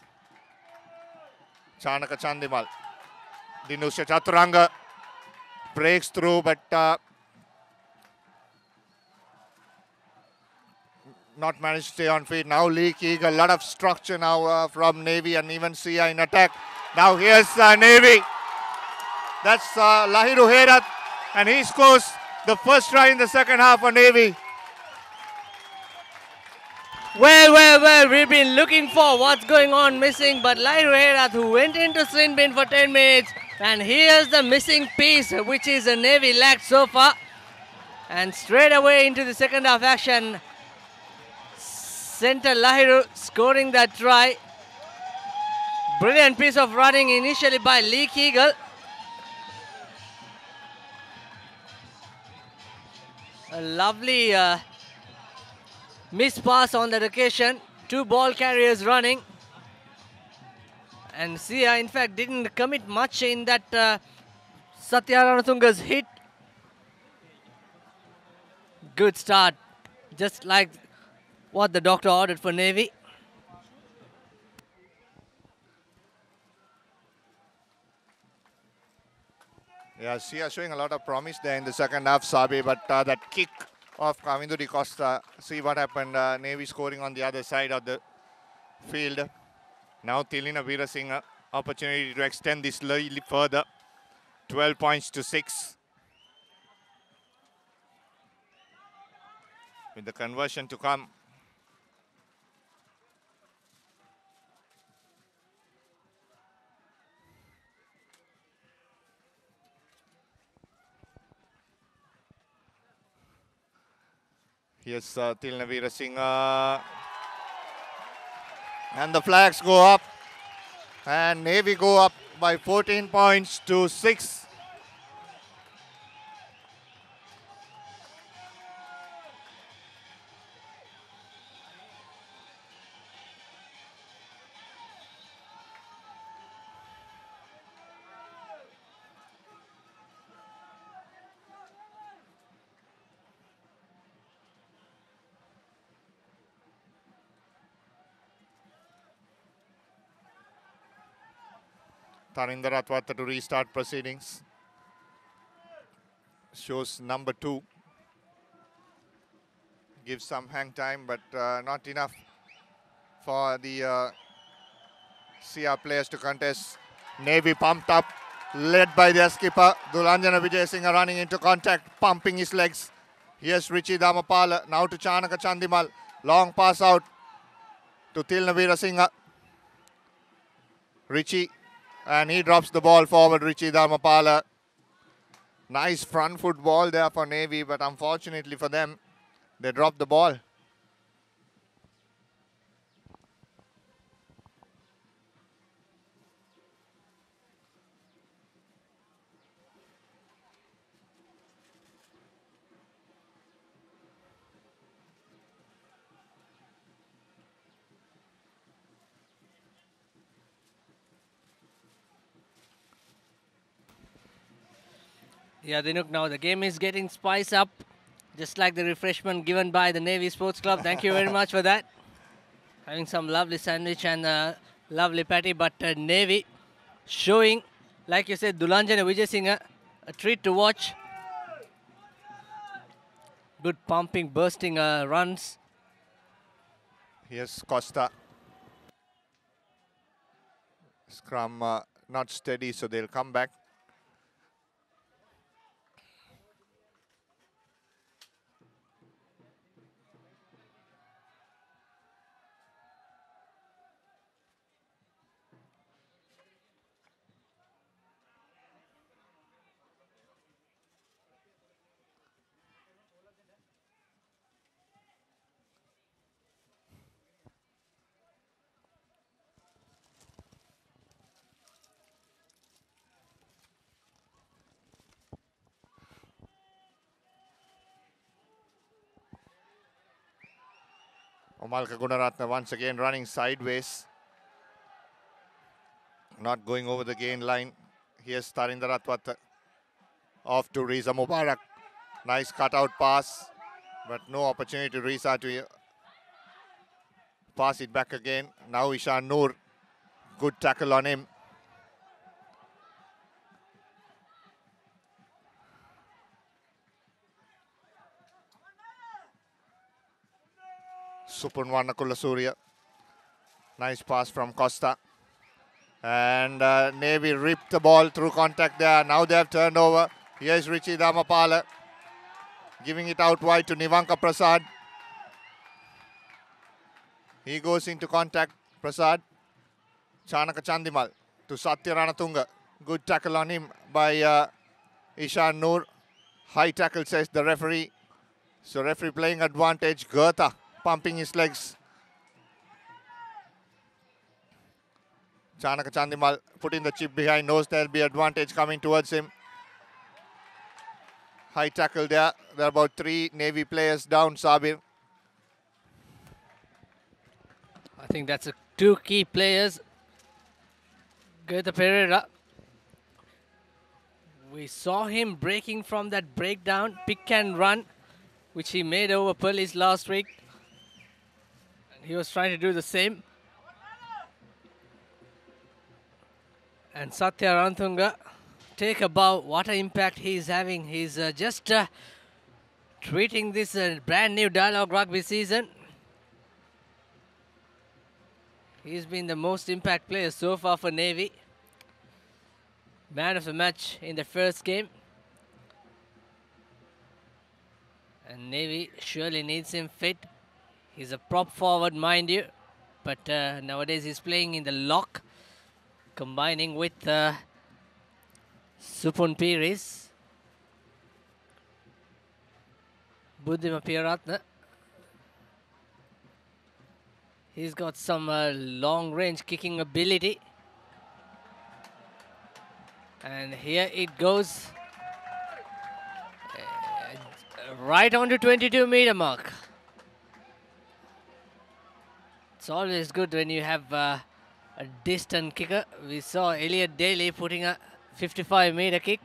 Chanaka Chandimal. Dinusha Chaturanga breaks through, but uh, not managed to stay on feet. Now Lee Keegal. A lot of structure now uh, from Navy and even S I A in attack. Now here's uh, Navy. That's uh, Lahiru Herath, and he scores the first try in the second half for Navy. Well, well, well, we've been looking for what's going on missing, but Lahiru Herath, who went into sin bin for ten minutes, and here's the missing piece, which is a Navy lacked so far. And straight away into the second half action, Center Lahiru scoring that try. Brilliant piece of running initially by Lee Keegal. A lovely uh, miss pass on that occasion. Two ball carriers running. And S I A, in fact, didn't commit much in that uh, Satya Ranatunga's hit. Good start. Just like what the doctor ordered for Navy. Yeah, S I A showing a lot of promise there in the second half, Sabi, but uh, that kick of Kavindhu de Costa, see what happened, uh, Navy scoring on the other side of the field. Now Tilina Veerasinghe, opportunity to extend this lead further, twelve points to six. With the conversion to come. Here's uh, Tilina Veerasinghe. And the flags go up. And Navy go up by fourteen points to six. Tarinder Atwata to restart proceedings. Shows number two. Gives some hang time, but uh, not enough for the uh, C R players to contest. Navy pumped up, led by their skipper. Dulanjana Vijayasinghe running into contact, pumping his legs. Here's Richie Damapala, now to Chanaka Chandimal. Long pass out to Tilna Veerasinghe. Richie, and he drops the ball forward, Richie Damapala. Nice front foot ball there for Navy, but unfortunately for them, they dropped the ball. Yeah, Dinuk, now the game is getting spiced up, just like the refreshment given by the Navy Sports Club. Thank you very much for that. Having some lovely sandwich and uh, lovely patty, but uh, Navy showing, like you said, Dulanjana Vijayasinghe, a treat to watch. Good pumping, bursting uh, runs. Here's Costa. Scrum uh, not steady, so they'll come back. Omalka Gunaratne once again running sideways. Not going over the gain line. Here's Tarinder Atwata. Off to Riza Mubarak. Nice cutout pass, but no opportunity to Riza to pass it back again. Now Ishan Noor. Good tackle on him. Supunwana Kulasurya. Nice pass from Costa. And uh, Navy ripped the ball through contact there. Now they have turned over. Here's Richie Damapala. Giving it out wide to Nivanka Prasad. He goes into contact. Prasad. Chanaka Chandimal to Satya Ranatunga. Good tackle on him by uh, Ishan Noor. High tackle, says the referee. So referee playing advantage. Gertha pumping his legs. Chanaka Chandimal putting the chip behind, knows there'll be advantage coming towards him. High tackle there. There are about three Navy players down, Sabir. I think that's a two key players. Gertha Pereira. We saw him breaking from that breakdown, pick and run, which he made over Perlis last week. And he was trying to do the same. And Satya Ranthunga, take a bow. What an impact he's having. He's uh, just uh, treating this uh, brand new Dialogue Rugby season. He's been the most impact player so far for Navy. Man of the match in the first game. And Navy surely needs him fit. He's a prop forward, mind you. But uh, nowadays he's playing in the lock, combining with uh, Supun Piris. Buddhima Piyaratne. He's got some uh, long range kicking ability. And here it goes. Uh, right on to twenty-two meter mark. It's always good when you have uh, a distant kicker. We saw Elliot Daly putting a fifty-five meter kick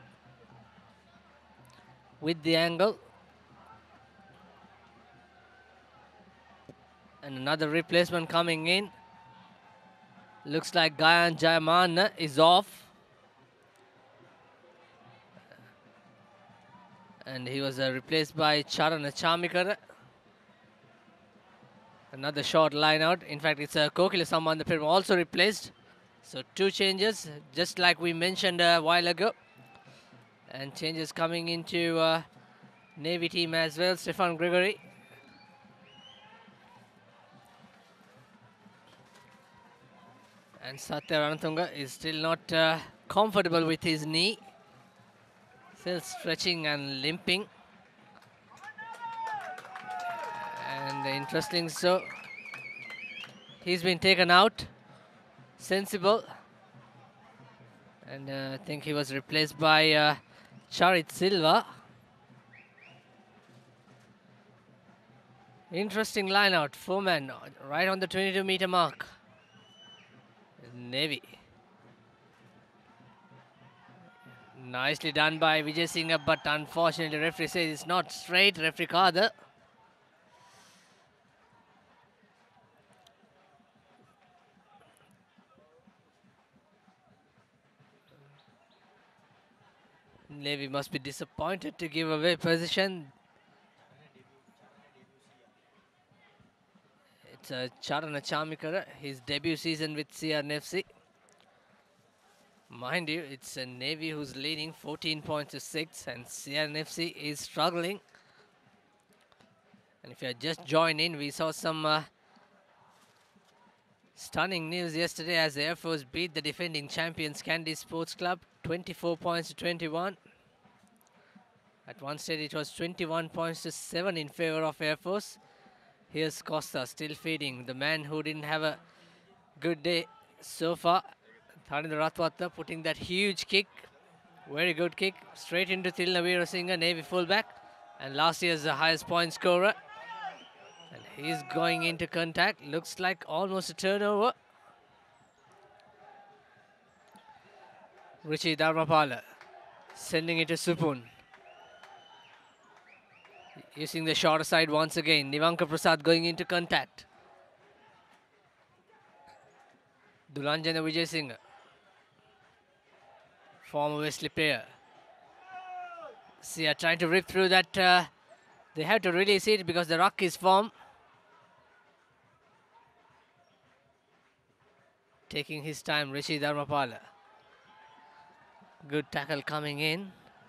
with the angle. And another replacement coming in. Looks like Gayan Jayaman is off. And he was uh, replaced by Charan Chamikar. Another short line out. In fact, it's uh, Kokila Sambandaperumal also replaced. So two changes, just like we mentioned a while ago. And changes coming into uh, Navy team as well. Stefan Gregory. And Satya Ranatunga is still not uh, comfortable with his knee. Still stretching and limping. And interesting, so he's been taken out. Sensible. And uh, I think he was replaced by uh, Charit Silva. Interesting line out. Four men right on the twenty-two meter mark. Navy. Nicely done by Vijay Singh, but unfortunately referee says it's not straight. Referee Kader. Navy must be disappointed to give away position. It's uh, Charana Chamikara, his debut season with C R N F C. Mind you, it's a Navy who's leading fourteen points to six, and C R N F C is struggling. And if you just joined in, we saw some uh, stunning news yesterday as the Air Force beat the defending champions Kandy Sports Club twenty-four points to twenty-one. At one stage it was twenty-one points to seven in favor of Air Force. Here's Costa still feeding, the man who didn't have a good day so far. Thanindra Ratwata putting that huge kick, very good kick, straight into Thilna Veerasinghe, Navy fullback, and last year's the highest point scorer. And he's going into contact, looks like almost a turnover. Richie Dharmapala sending it to Supun. Using the shorter side once again. Nivanka Prasad going into contact. Dulanjana Vijay Singh, former Wesley player. See, are trying to rip through that. Uh, they have to release it because the ruck is formed. Taking his time, Rishi Dharmapala. Good tackle coming in.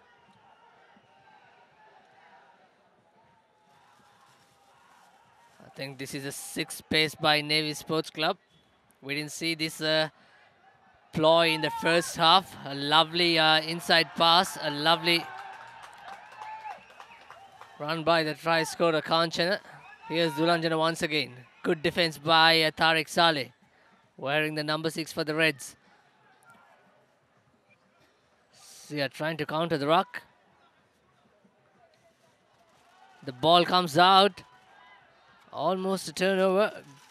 I think this is a sixth pace by Navy Sports Club. We didn't see this uh, ploy in the first half. A lovely uh, inside pass, a lovely run by the try scorer Kanchana. Here's Dulanjana once again. Good defense by uh, Tariq Saleh, wearing the number six for the Reds. So they are trying to counter the ruck. The ball comes out. Almost a turnover.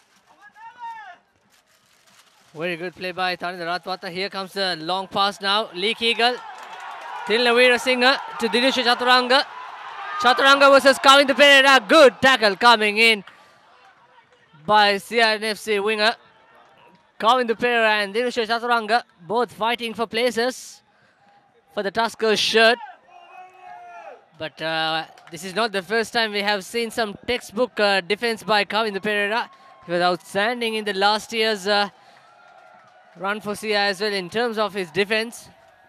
Very good play by Thanindra Ratwata. Here comes the long pass now. Leak Eagle. Thilna Veerasinghe to Dinusha Chaturanga. Chaturanga versus Kavindu Pereira. Good tackle coming in by C R N F C winger. Kavindu Pereira and Dinusha Chaturanga both fighting for places for the Tuskers shirt. But uh, this is not the first time we have seen some textbook uh, defense by Kavindu Pereira. He was outstanding in the last year's uh, run for C I as well in terms of his defense.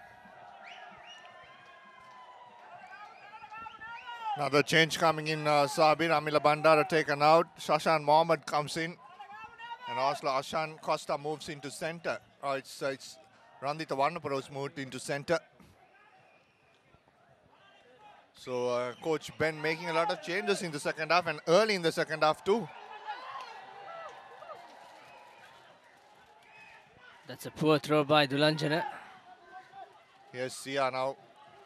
Another change coming in. uh, Sabir Amila Bandara taken out. Shashan Mohammed comes in. And also Ashan Costa moves into center. Oh, it's, uh, it's Randita Varnapuro's moved into center. So uh, Coach Ben making a lot of changes in the second half and early in the second half too. That's a poor throw by Dulanjana. Here's Sia now.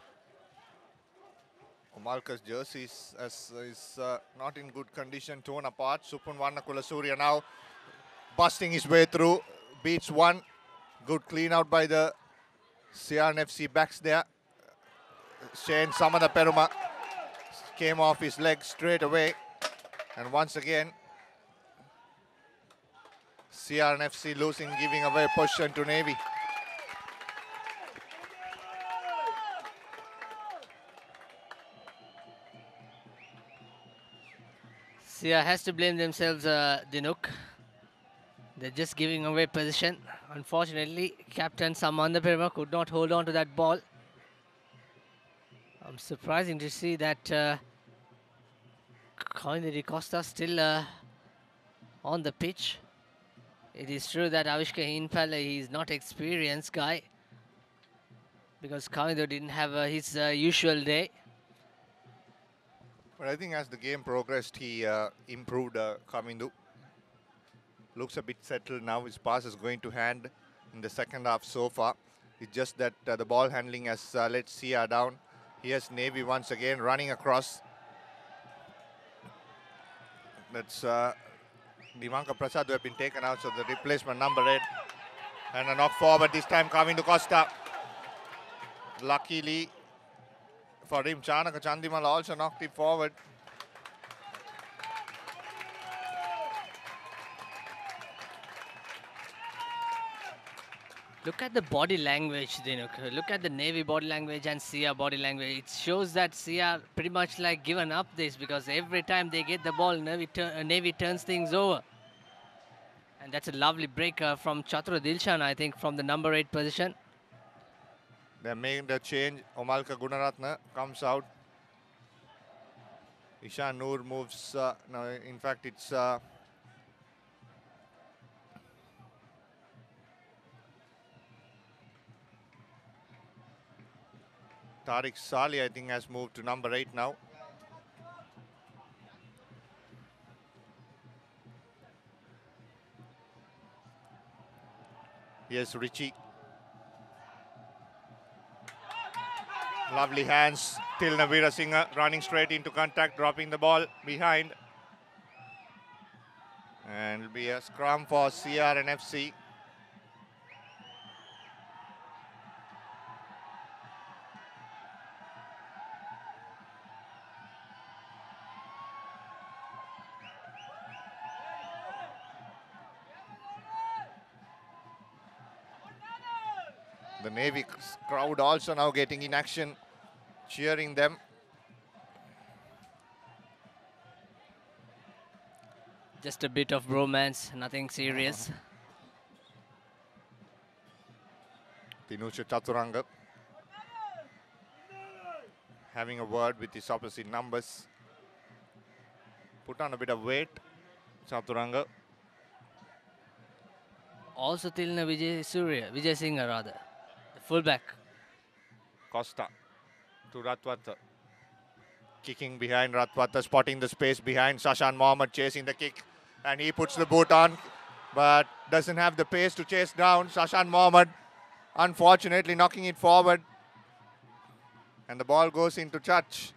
Omalka's jersey is, is, is uh, not in good condition, torn apart. Supun Varnakula Surya now busting his way through. Beats one. Good clean out by the C R N F C backs there. Shane Samana Peruma came off his leg straight away. And once again, C R N F C losing, giving away possession to Navy. Sia has to blame themselves, uh, Dinuk. They're just giving away position. Unfortunately, Captain Samanda Perma could not hold on to that ball. I'm surprising to see that uh, Kavindra Di Costa still uh, on the pitch. It is true that Avishka Hinpal, he's not experienced guy because Kavindra didn't have uh, his uh, usual day. But I think as the game progressed, he uh, improved uh, Kamindu. Looks a bit settled now. His pass is going to hand in the second half so far. It's just that uh, the ball handling has uh, let Sia down. Here's Navy once again running across. That's uh, Divanka Prasad who have been taken out, so the replacement number eight. And a knock forward this time coming to Costa. Luckily for him, Chanaka Chandimal also knocked it forward. Look at the body language, Dinuk. Look at the Navy body language and Sia body language. It shows that Sia pretty much like given up this because every time they get the ball, Navy, tur uh, Navy turns things over. And that's a lovely break uh, from Chatura Dilshan, I think, from the number eight position. They're making the change. Omalka Gunaratna comes out. Ishan Noor moves. Uh, no, in fact, it's uh, Tariq Sali, I think, has moved to number eight now. Here's Richie. Lovely hands. Tilna Veerasinghe running straight into contact, dropping the ball behind. And it'll be a scrum for C R and F C. The Navy crowd also now getting in action, cheering them. Just a bit of romance, nothing serious. Tinusha Chaturanga having a word with his opposite numbers. Put on a bit of weight, Chaturanga. Also Tilna Vijay Surya, Vijay Singh rather, the fullback. Costa to Ratwata. Kicking behind Ratwata, spotting the space behind Sashan Mohammed, chasing the kick. And he puts the boot on, but doesn't have the pace to chase down. Sashan Mohammed, unfortunately, knocking it forward. And the ball goes into touch.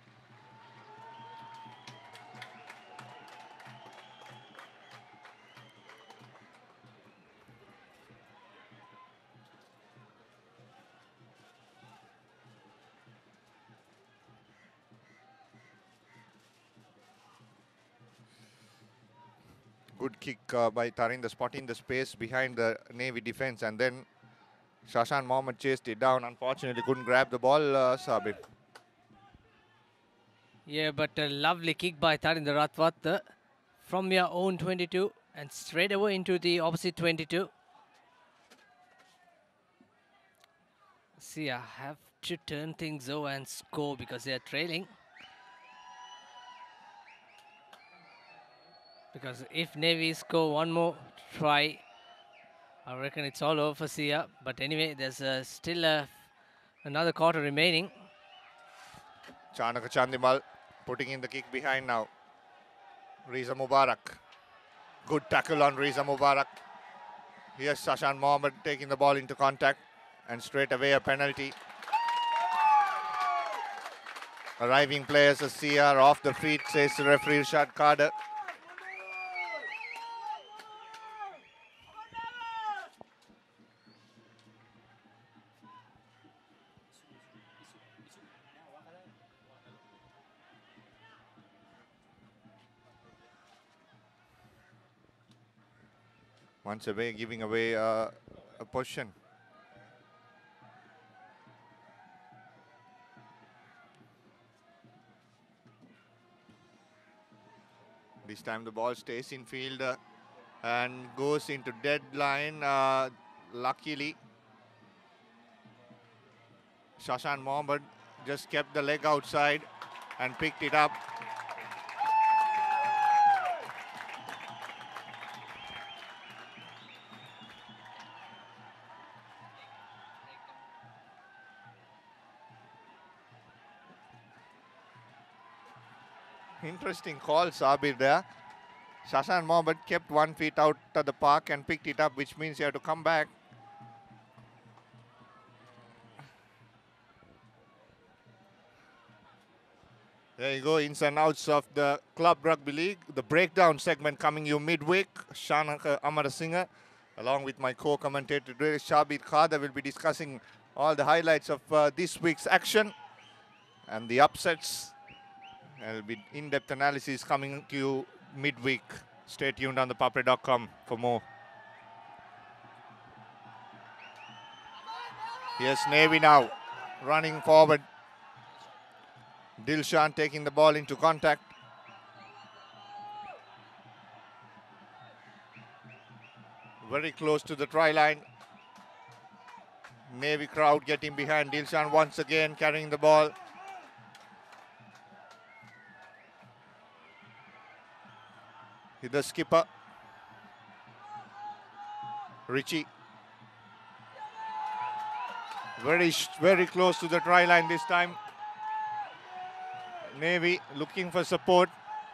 Good kick uh, by Tarinder, spotting the space behind the Navy defense, and then Shashan Mohammed chased it down. Unfortunately, couldn't grab the ball, uh, Sabir. Yeah, but a lovely kick by Tarinder Ratwat from your own twenty-two and straight away into the opposite twenty-two. See, I have to turn things over and score because they are trailing. Because if Navy score one more try, I reckon it's all over for Sia. But anyway, there's uh, still uh, another quarter remaining. Chanaka Chandimal putting in the kick behind now. Riza Mubarak. Good tackle on Riza Mubarak. Here's Sashan Mohammed taking the ball into contact, and straight away a penalty. Arriving players of C R off the feet, says the referee Rashad Carter. Once away, giving away uh, a position. This time the ball stays in field uh, and goes into deadline. Uh, luckily, Shashan Mohammed just kept the leg outside and picked it up. Interesting call, Sabir, there. Shashan Mohammed kept one feet out of the park and picked it up, which means you have to come back. There you go, ins and outs of the Club Rugby League. The breakdown segment coming you midweek. Shanak Amarasinghe, along with my co-commentator Shabir Khada, will be discussing all the highlights of uh, this week's action and the upsets. There will be in-depth analysis coming to you midweek. Stay tuned on the papre dot com for more. Here's Navy now, running forward. Dilshan taking the ball into contact. Very close to the try line. Navy crowd getting behind Dilshan once again, carrying the ball. The skipper, Richie. Very, very close to the try line this time. Navy looking for support.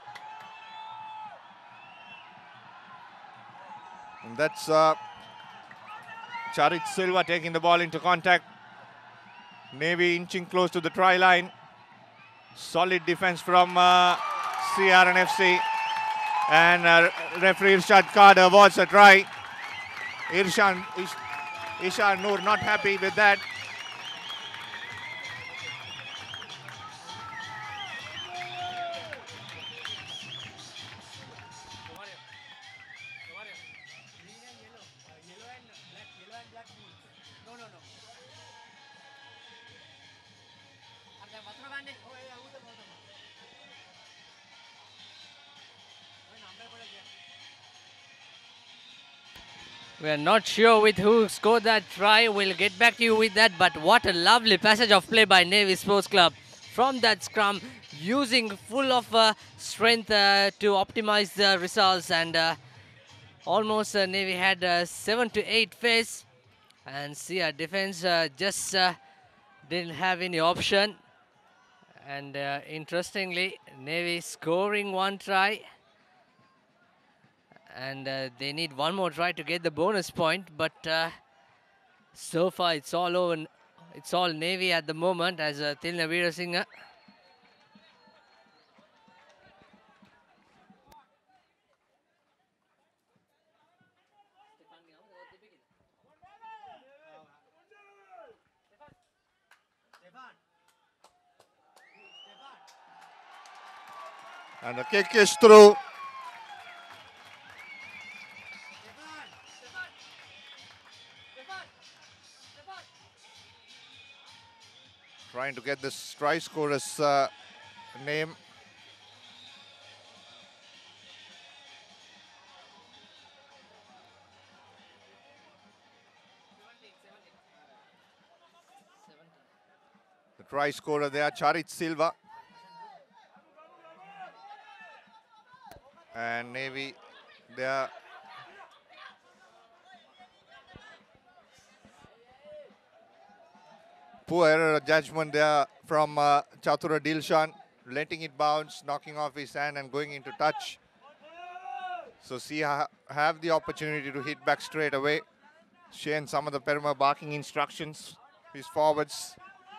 And that's uh, Charit Silva taking the ball into contact. Navy inching close to the try line. Solid defense from uh, C R N F C. And uh, referee Irshad Khada awards a try. Irshan, Ish, Ishan Noor not happy with that. We are not sure with who scored that try. We'll get back to you with that. But what a lovely passage of play by Navy Sports Club from that scrum, using full of uh, strength uh, to optimize the results. And uh, almost uh, Navy had uh, seven to eight face. And see, our defense uh, just uh, didn't have any option. And uh, interestingly, Navy scoring one try. And uh, they need one more try to get the bonus point, but uh, so far it's all over. It's all Navy at the moment as uh, Tilna Veerasinghe. And the kick is through. Trying to get this try scorer's uh, name. The try scorer there, Charit Silva. And Navy there. Poor error of judgment there from uh, Chatura Dilshan, letting it bounce, knocking off his hand and going into touch. So see, ha have the opportunity to hit back straight away. Shane some of the Perma barking instructions, his forwards.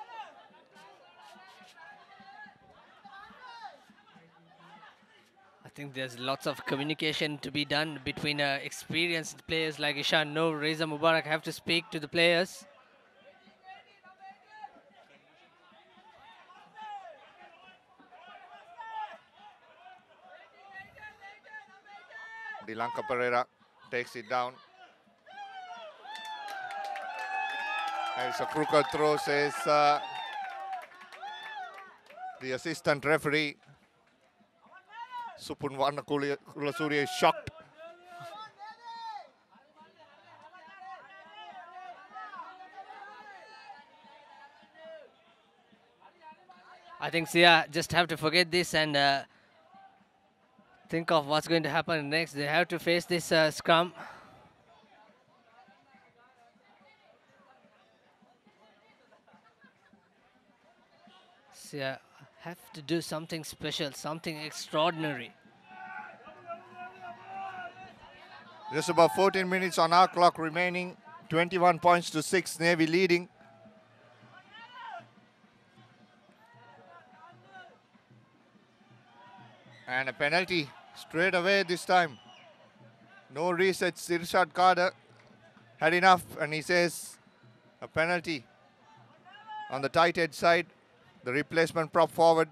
I think there's lots of communication to be done between uh, experienced players like Ishan Noor, Reza Mubarak have to speak to the players. Dilanka Pereira takes it down. It's a crooked throw, says uh, the assistant referee. Supunwarna Kulasurya is shocked. I think Sia just have to forget this and uh, think of what's going to happen next. They have to face this uh, scrum. Sia have to do something special, something extraordinary. Just about fourteen minutes on our clock remaining. twenty-one points to six, Navy leading. And a penalty straight away this time. No resets. Irshad Kader had enough, and he says a penalty on the tight edge side. The replacement prop forward.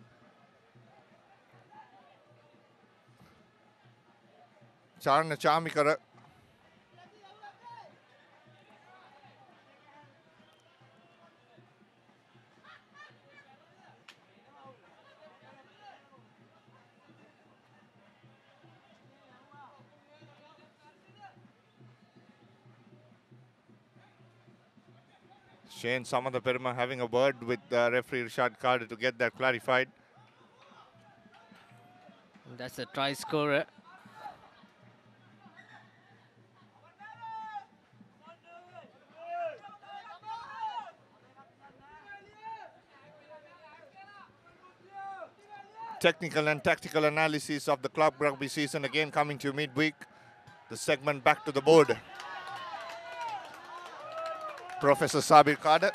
Charna Chamikara. Shane Samandaperma having a word with uh, referee Irshad Kader to get that clarified. That's a try scorer. Technical and tactical analysis of the club rugby season again coming to midweek. The segment back to the board. Professor Sabir Kader.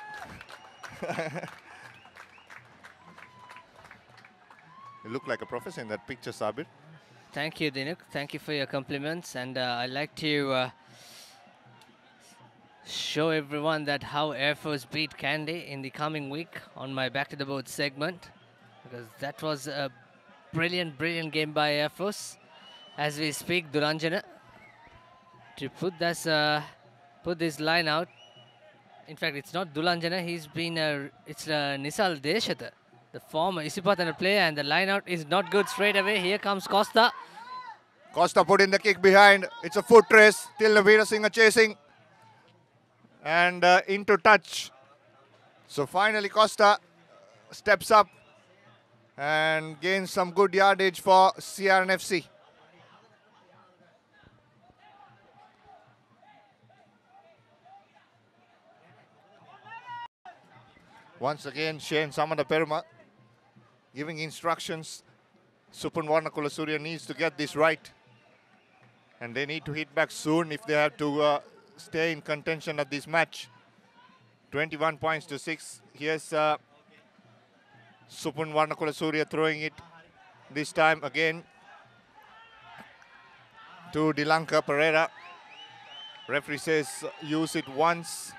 You look like a professor in that picture, Sabir. Thank you, Dinuk. Thank you for your compliments. And uh, I'd like to uh, show everyone that how Air Force beat Kandy in the coming week on my Back to the Board segment. Because that was a brilliant, brilliant game by Air Force. As we speak, Duranjana to put this, uh, put this line out. In fact, it's not Dulanjana, he's been, uh, it's uh, Nisal Deshata, the former Isipatana player, and the line out is not good straight away. Here comes Costa. Costa put in the kick behind. It's a foot race. Till Veera Singh chasing. And uh, into touch. So finally Costa steps up and gains some good yardage for C R N F C. Once again, Shane Samandaperma giving instructions. Supunwarna Kulasurya needs to get this right. And they need to hit back soon if they have to uh, stay in contention of this match. twenty-one points to six. Here's uh, Supunwarna Kulasurya throwing it this time again to Dilanka Pereira. Referee says use it once.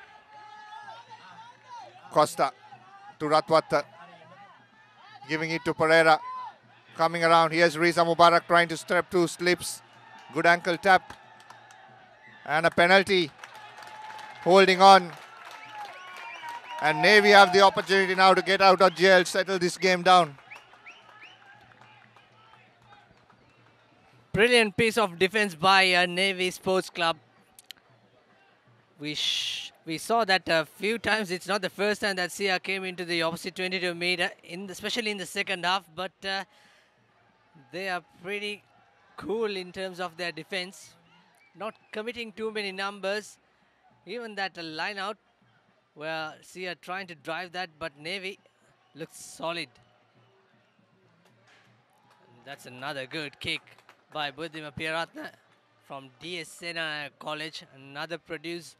Costa to Ratwata, giving it to Pereira, coming around. Here's Riza Mubarak trying to step two, slips. Good ankle tap. And a penalty. Holding on. And Navy have the opportunity now to get out of jail, settle this game down. Brilliant piece of defense by uh, Navy Sports Club. We sh we saw that a few times. It's not the first time that C R came into the opposite twenty-two meter, in the, especially in the second half. But uh, they are pretty cool in terms of their defense, not committing too many numbers. Even that uh, line out, where C R trying to drive that, but Navy looks solid. And that's another good kick by Buddhima Piyaratna from D S Sena College. Another produce.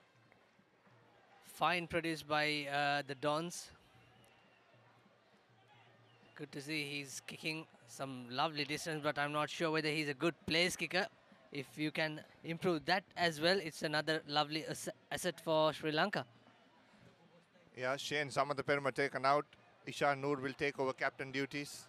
Fine produced by uh, the Dons. Good to see he's kicking some lovely distance, but I'm not sure whether he's a good place kicker. If you can improve that as well, it's another lovely ass asset for Sri Lanka. Yeah, Shane Samandaperma taken out. Ishan Noor will take over captain duties.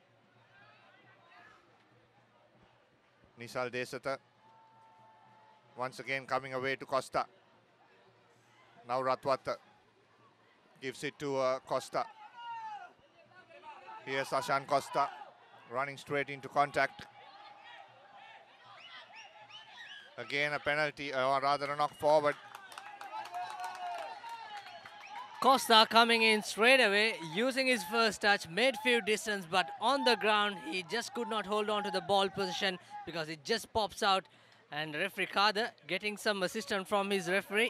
Nisal Desata once again coming away to Costa. Now Ratwata gives it to uh, Costa. Here's Ashan Costa. running straight into contact. Again a penalty, or rather a knock forward. Costa coming in straight away, using his first touch, made few distance, but on the ground he just could not hold on to the ball position because it just pops out. And referee Kader getting some assistance from his referee.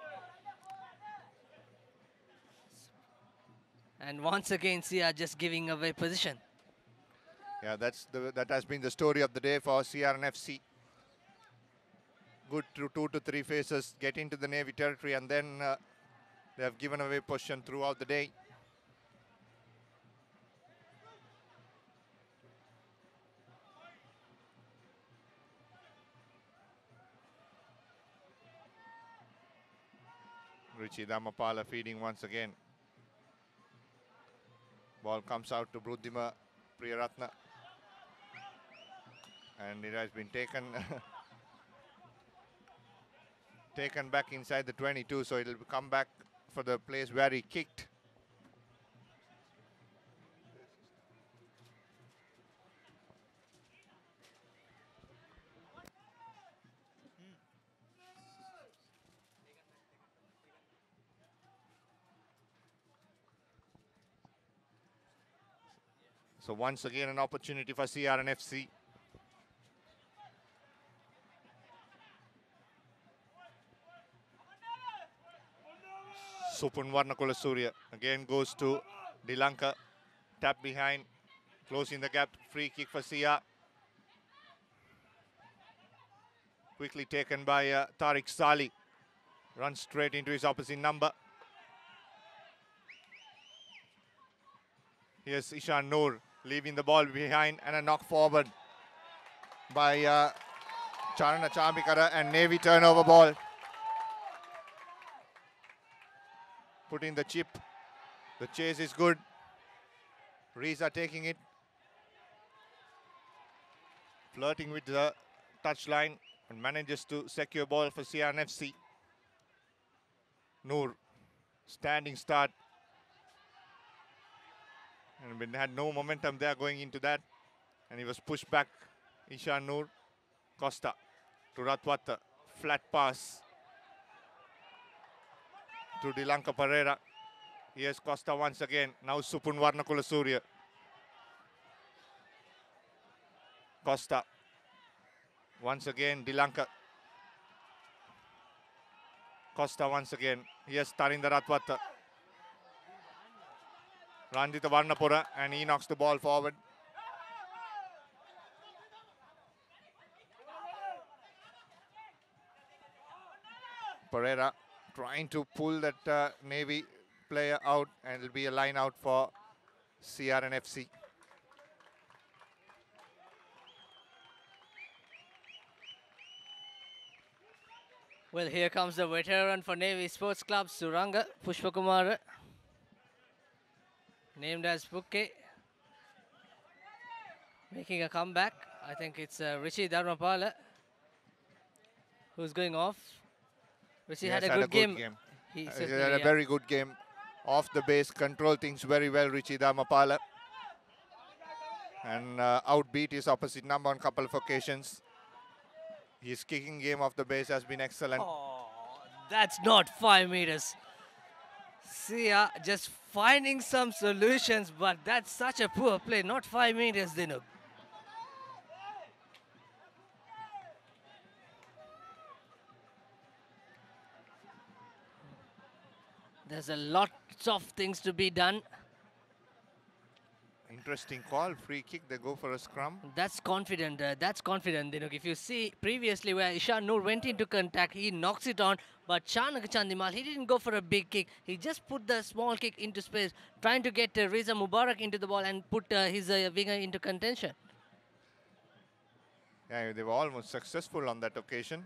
And once again, Sia just giving away position. Yeah, that's the, that has been the story of the day for C R N F C. Good to two to three phases, get into the Navy territory, and then uh, they have given away possession throughout the day. Richie Damapala feeding once again. Ball comes out to Bruddhima Priyaratna. And it has been taken taken back inside the twenty-two, so it will come back for the place where he kicked. So once again an opportunity for C R N F C. Supun Varnakulasuriya again goes to Dilanka. Tap behind, closing the gap. Free kick for Sia. Quickly taken by uh, Tariq Sali. Runs straight into his opposite number. Here's Ishan Noor leaving the ball behind, and a knock forward by uh, Charana Chamikara, and Navy turnover ball. Putting the chip. The chase is good. Riza taking it. Flirting with the touchline and manages to secure ball for C R N F C. Noor, standing start. And we had no momentum there going into that. And he was pushed back. Ishan Noor. Costa to Ratwata. Flat pass to Dilanka Pereira. Here's Costa once again. Now Supun Varnakulasuriya. Costa. Once again Dilanka. Costa once again. Here's Tarinda Ratwata. Randita Varnapura, and he knocks the ball forward. Pereira trying to pull that uh, Navy player out, and it'll be a line out for C R N F C. Well, here comes the veteran for Navy Sports Club, Suranga Pushpakumar, named as Pukke, making a comeback. I think it's uh, Richie Dharmapala who's going off. Richie He had a had good, a good game. game. He Uh, he certainly, had a yeah. very good game. Off the base, control things very well, Richie Dharmapala. And uh, outbeat his opposite number on a couple of occasions. His kicking game off the base has been excellent. Oh, that's not five meters. Sia just finding some solutions, but that's such a poor play. Not five meters, Dinuk. There's a lot of things to be done. Interesting call, free kick, they go for a scrum. That's confident. Uh, that's confident, Dinuk. If you see previously where Ishan Noor went into contact, he knocks it on. But Chanak Chandimal, he didn't go for a big kick. He just put the small kick into space, trying to get uh, Reza Mubarak into the ball and put uh, his uh, winger into contention. Yeah, they were almost successful on that occasion.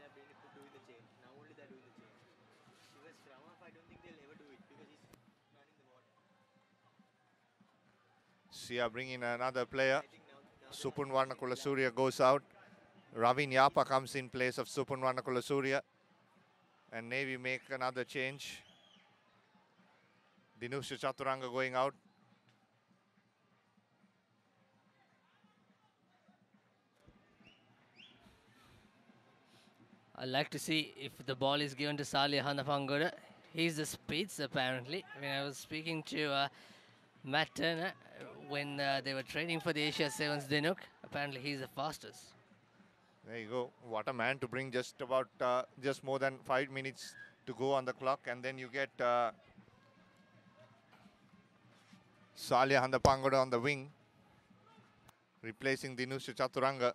Sia bringing another player. Supun Varnakulasuriya goes out. Ravin Yapa comes in place of Supun Varnakulasuriya. And Navy make another change. Dinusha Chaturanga going out. I'd like to see if the ball is given to Salih Handapangoda. He's the speeds apparently. When I was speaking to uh, Matt Turner uh, when uh, they were training for the Asia Sevens Dinuk, apparently he's the fastest. There you go. What a man to bring just about uh, just more than five minutes to go on the clock, and then you get uh, Salih Handapangoda on the wing, replacing Dinusha Chaturanga.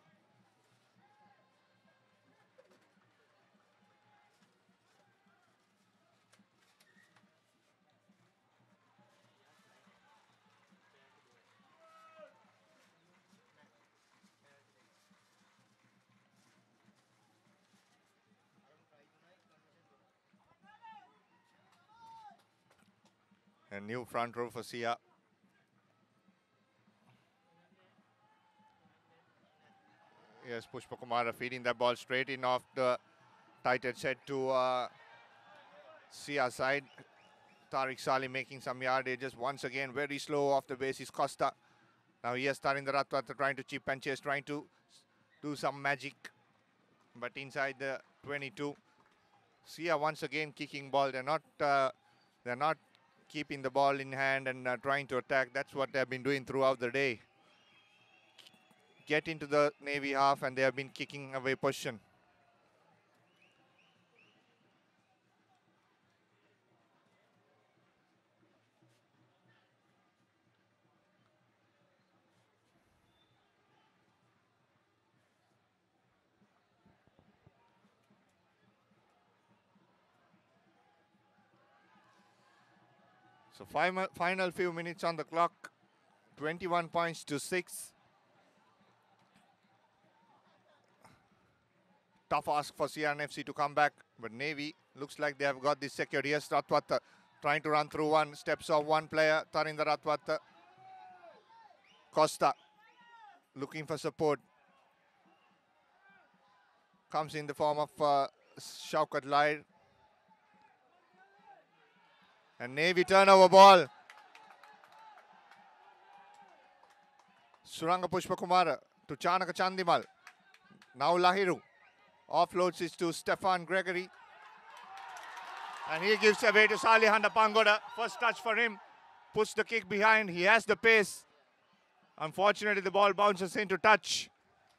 A new front row for Sia. Yes, Pushpa Kumara feeding that ball straight in off the tight head set to uh, Sia side. Tariq Salih making some yardages. Once again, very slow off the base is Costa. Now he has Tarinder Ratwata trying to chip and chase, trying to do some magic. But inside the twenty-two. Sia once again kicking ball. They're not, uh, they're not keeping the ball in hand and uh, trying to attack. That's what they've been doing throughout the day. Get into the Navy half and they have been kicking away possession. So final, final few minutes on the clock, twenty-one points to six. Tough ask for C R N F C to come back, but Navy looks like they have got this secured. Yes, Ratwata trying to run through one, steps off one player, Tarinder Ratwata. Costa looking for support. Comes in the form of uh, Shaukat Lair. And Navy turnover ball. Suranga Pushpakumara to Chanaka Chandimal. Now Lahiru. Offloads it to Stefan Gregory. And he gives away to Salih Handapangoda. First touch for him. Puts the kick behind. He has the pace. Unfortunately, the ball bounces into touch.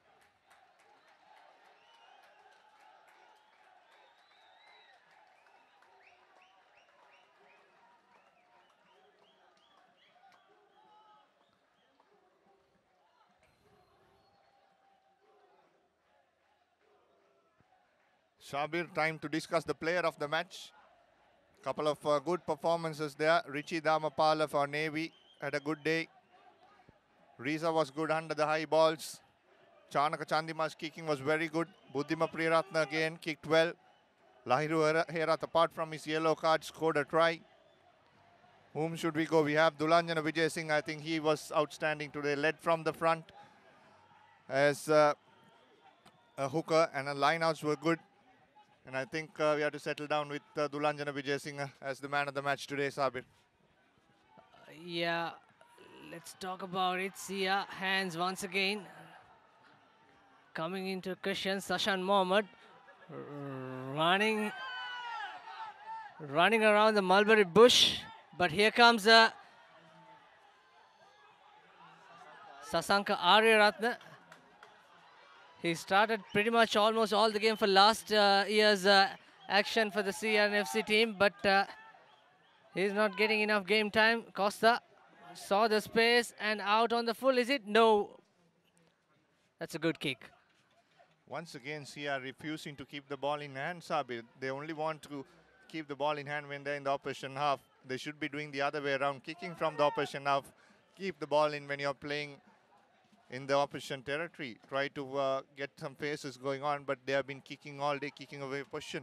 Shabir, time to discuss the player of the match. Couple of uh, good performances there. Richie Damapala for Navy had a good day. Riza was good under the high balls. Chanaka Chandimal's kicking was very good. Buddhima Priyaratna again kicked well. Lahiru Herath, apart from his yellow card, scored a try. Whom should we go? We have Dulanjana Vijay Singh. I think he was outstanding today. Led from the front as uh, a hooker, and the lineouts were good. And I think uh, we have to settle down with uh, Dulanjana Vijay Singh as the man of the match today, Sabir. Uh, yeah, let's talk about it. Sia hands once again. Coming into question, Sashan Mohammed running, running around the mulberry bush. But here comes uh, Sasanka Aryaratna. He started pretty much almost all the game for last uh, year's uh, action for the C R N F C team, but uh, he's not getting enough game time. Costa saw the space and out on the full. Is it? No. That's a good kick. Once again, C R refusing to keep the ball in hand, Sabir. They only want to keep the ball in hand when they're in the opposition half. They should be doing the other way around, kicking from the opposition half. Keep the ball in when you're playing in the opposition territory. Try to uh, get some paces going on, but they have been kicking all day, kicking away position.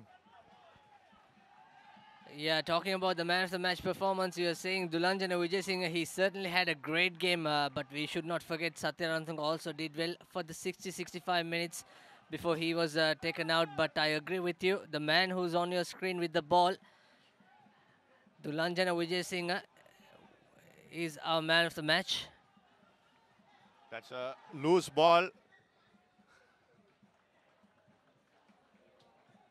Yeah, talking about the man of the match performance, you are saying Dulanjana Vijay Singh, he certainly had a great game, uh, but we should not forget Satyaranthang also did well for the sixty sixty-five minutes before he was uh, taken out. But I agree with you, the man who's on your screen with the ball, Dulanjana Vijay Singh, uh, is our man of the match. That's a loose ball.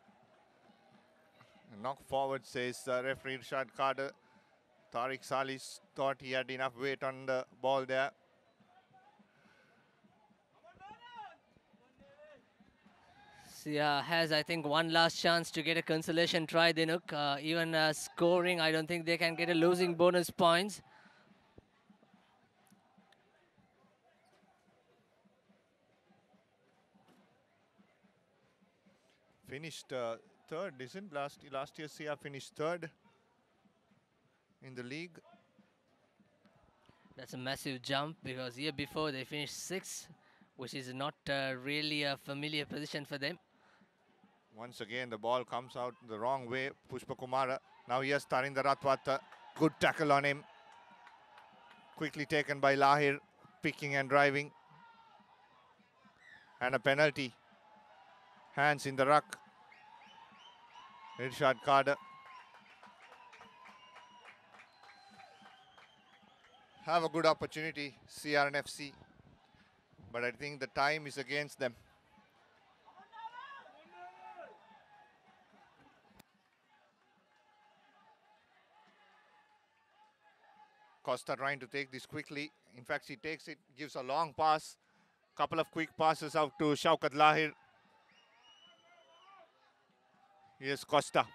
Knock forward, says uh, referee Irshad Kader. Tariq Salis thought he had enough weight on the ball there. Sia has, I think, one last chance to get a consolation try, Dinuk. Uh, even uh, scoring, I don't think they can get a losing bonus points. Finished uh, third, isn't last last year Sia finished third in the league. That's a massive jump because year before they finished sixth, which is not uh, really a familiar position for them. Once again, the ball comes out the wrong way. Pushpa Kumara. Now here's Tarinder Ratwata. Good tackle on him. Quickly taken by Lahir, picking and driving. And a penalty. Hands in the ruck. Irshad Kader. Have a good opportunity, C R N F C. But I think the time is against them. Costa trying to take this quickly. In fact, he takes it, gives a long pass. Couple of quick passes out to Shaukat Lahir. Here's Costa.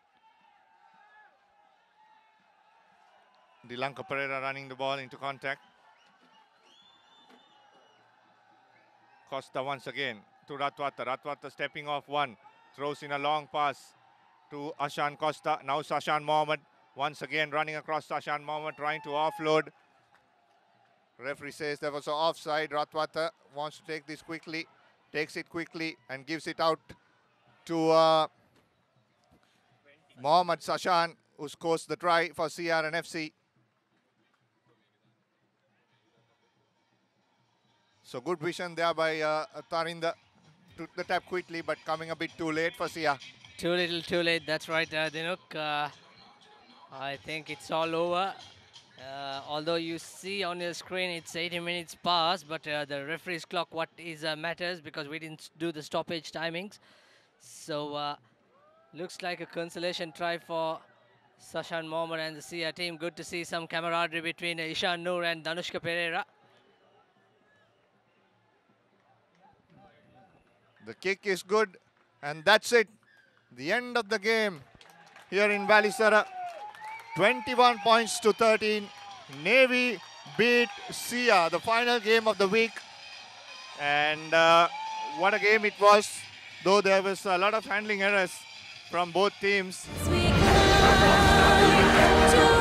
Dilanka Pereira running the ball into contact. Costa once again to Ratwata. Ratwata stepping off one. Throws in a long pass to Ashan Costa. Now Sashan Mohammed. Once again running across Sashan Mohammed, trying to offload. Referee says there was an offside. Ratwata wants to take this quickly. Takes it quickly and gives it out to uh, Mohammed Sashan, who scores the try for C R N F C. So good vision there by uh, Tarinder. Took the tap quickly, but coming a bit too late for Sia. Too little, too late. That's right, uh, Dinuk. Uh, I think it's all over. Uh, although you see on your screen it's eighty minutes past, but uh, the referee's clock, what is uh, matters, because we didn't do the stoppage timings. So uh, looks like a consolation try for Sashan Mohammed and the Sia team. Good to see some camaraderie between uh, Ishan Noor and Danushka Pereira. The kick is good, and that's it. The end of the game here in Balisara. twenty-one points to thirteen. Navy beat Sia, the final game of the week. And uh, what a game it was, though there was a lot of handling errors from both teams.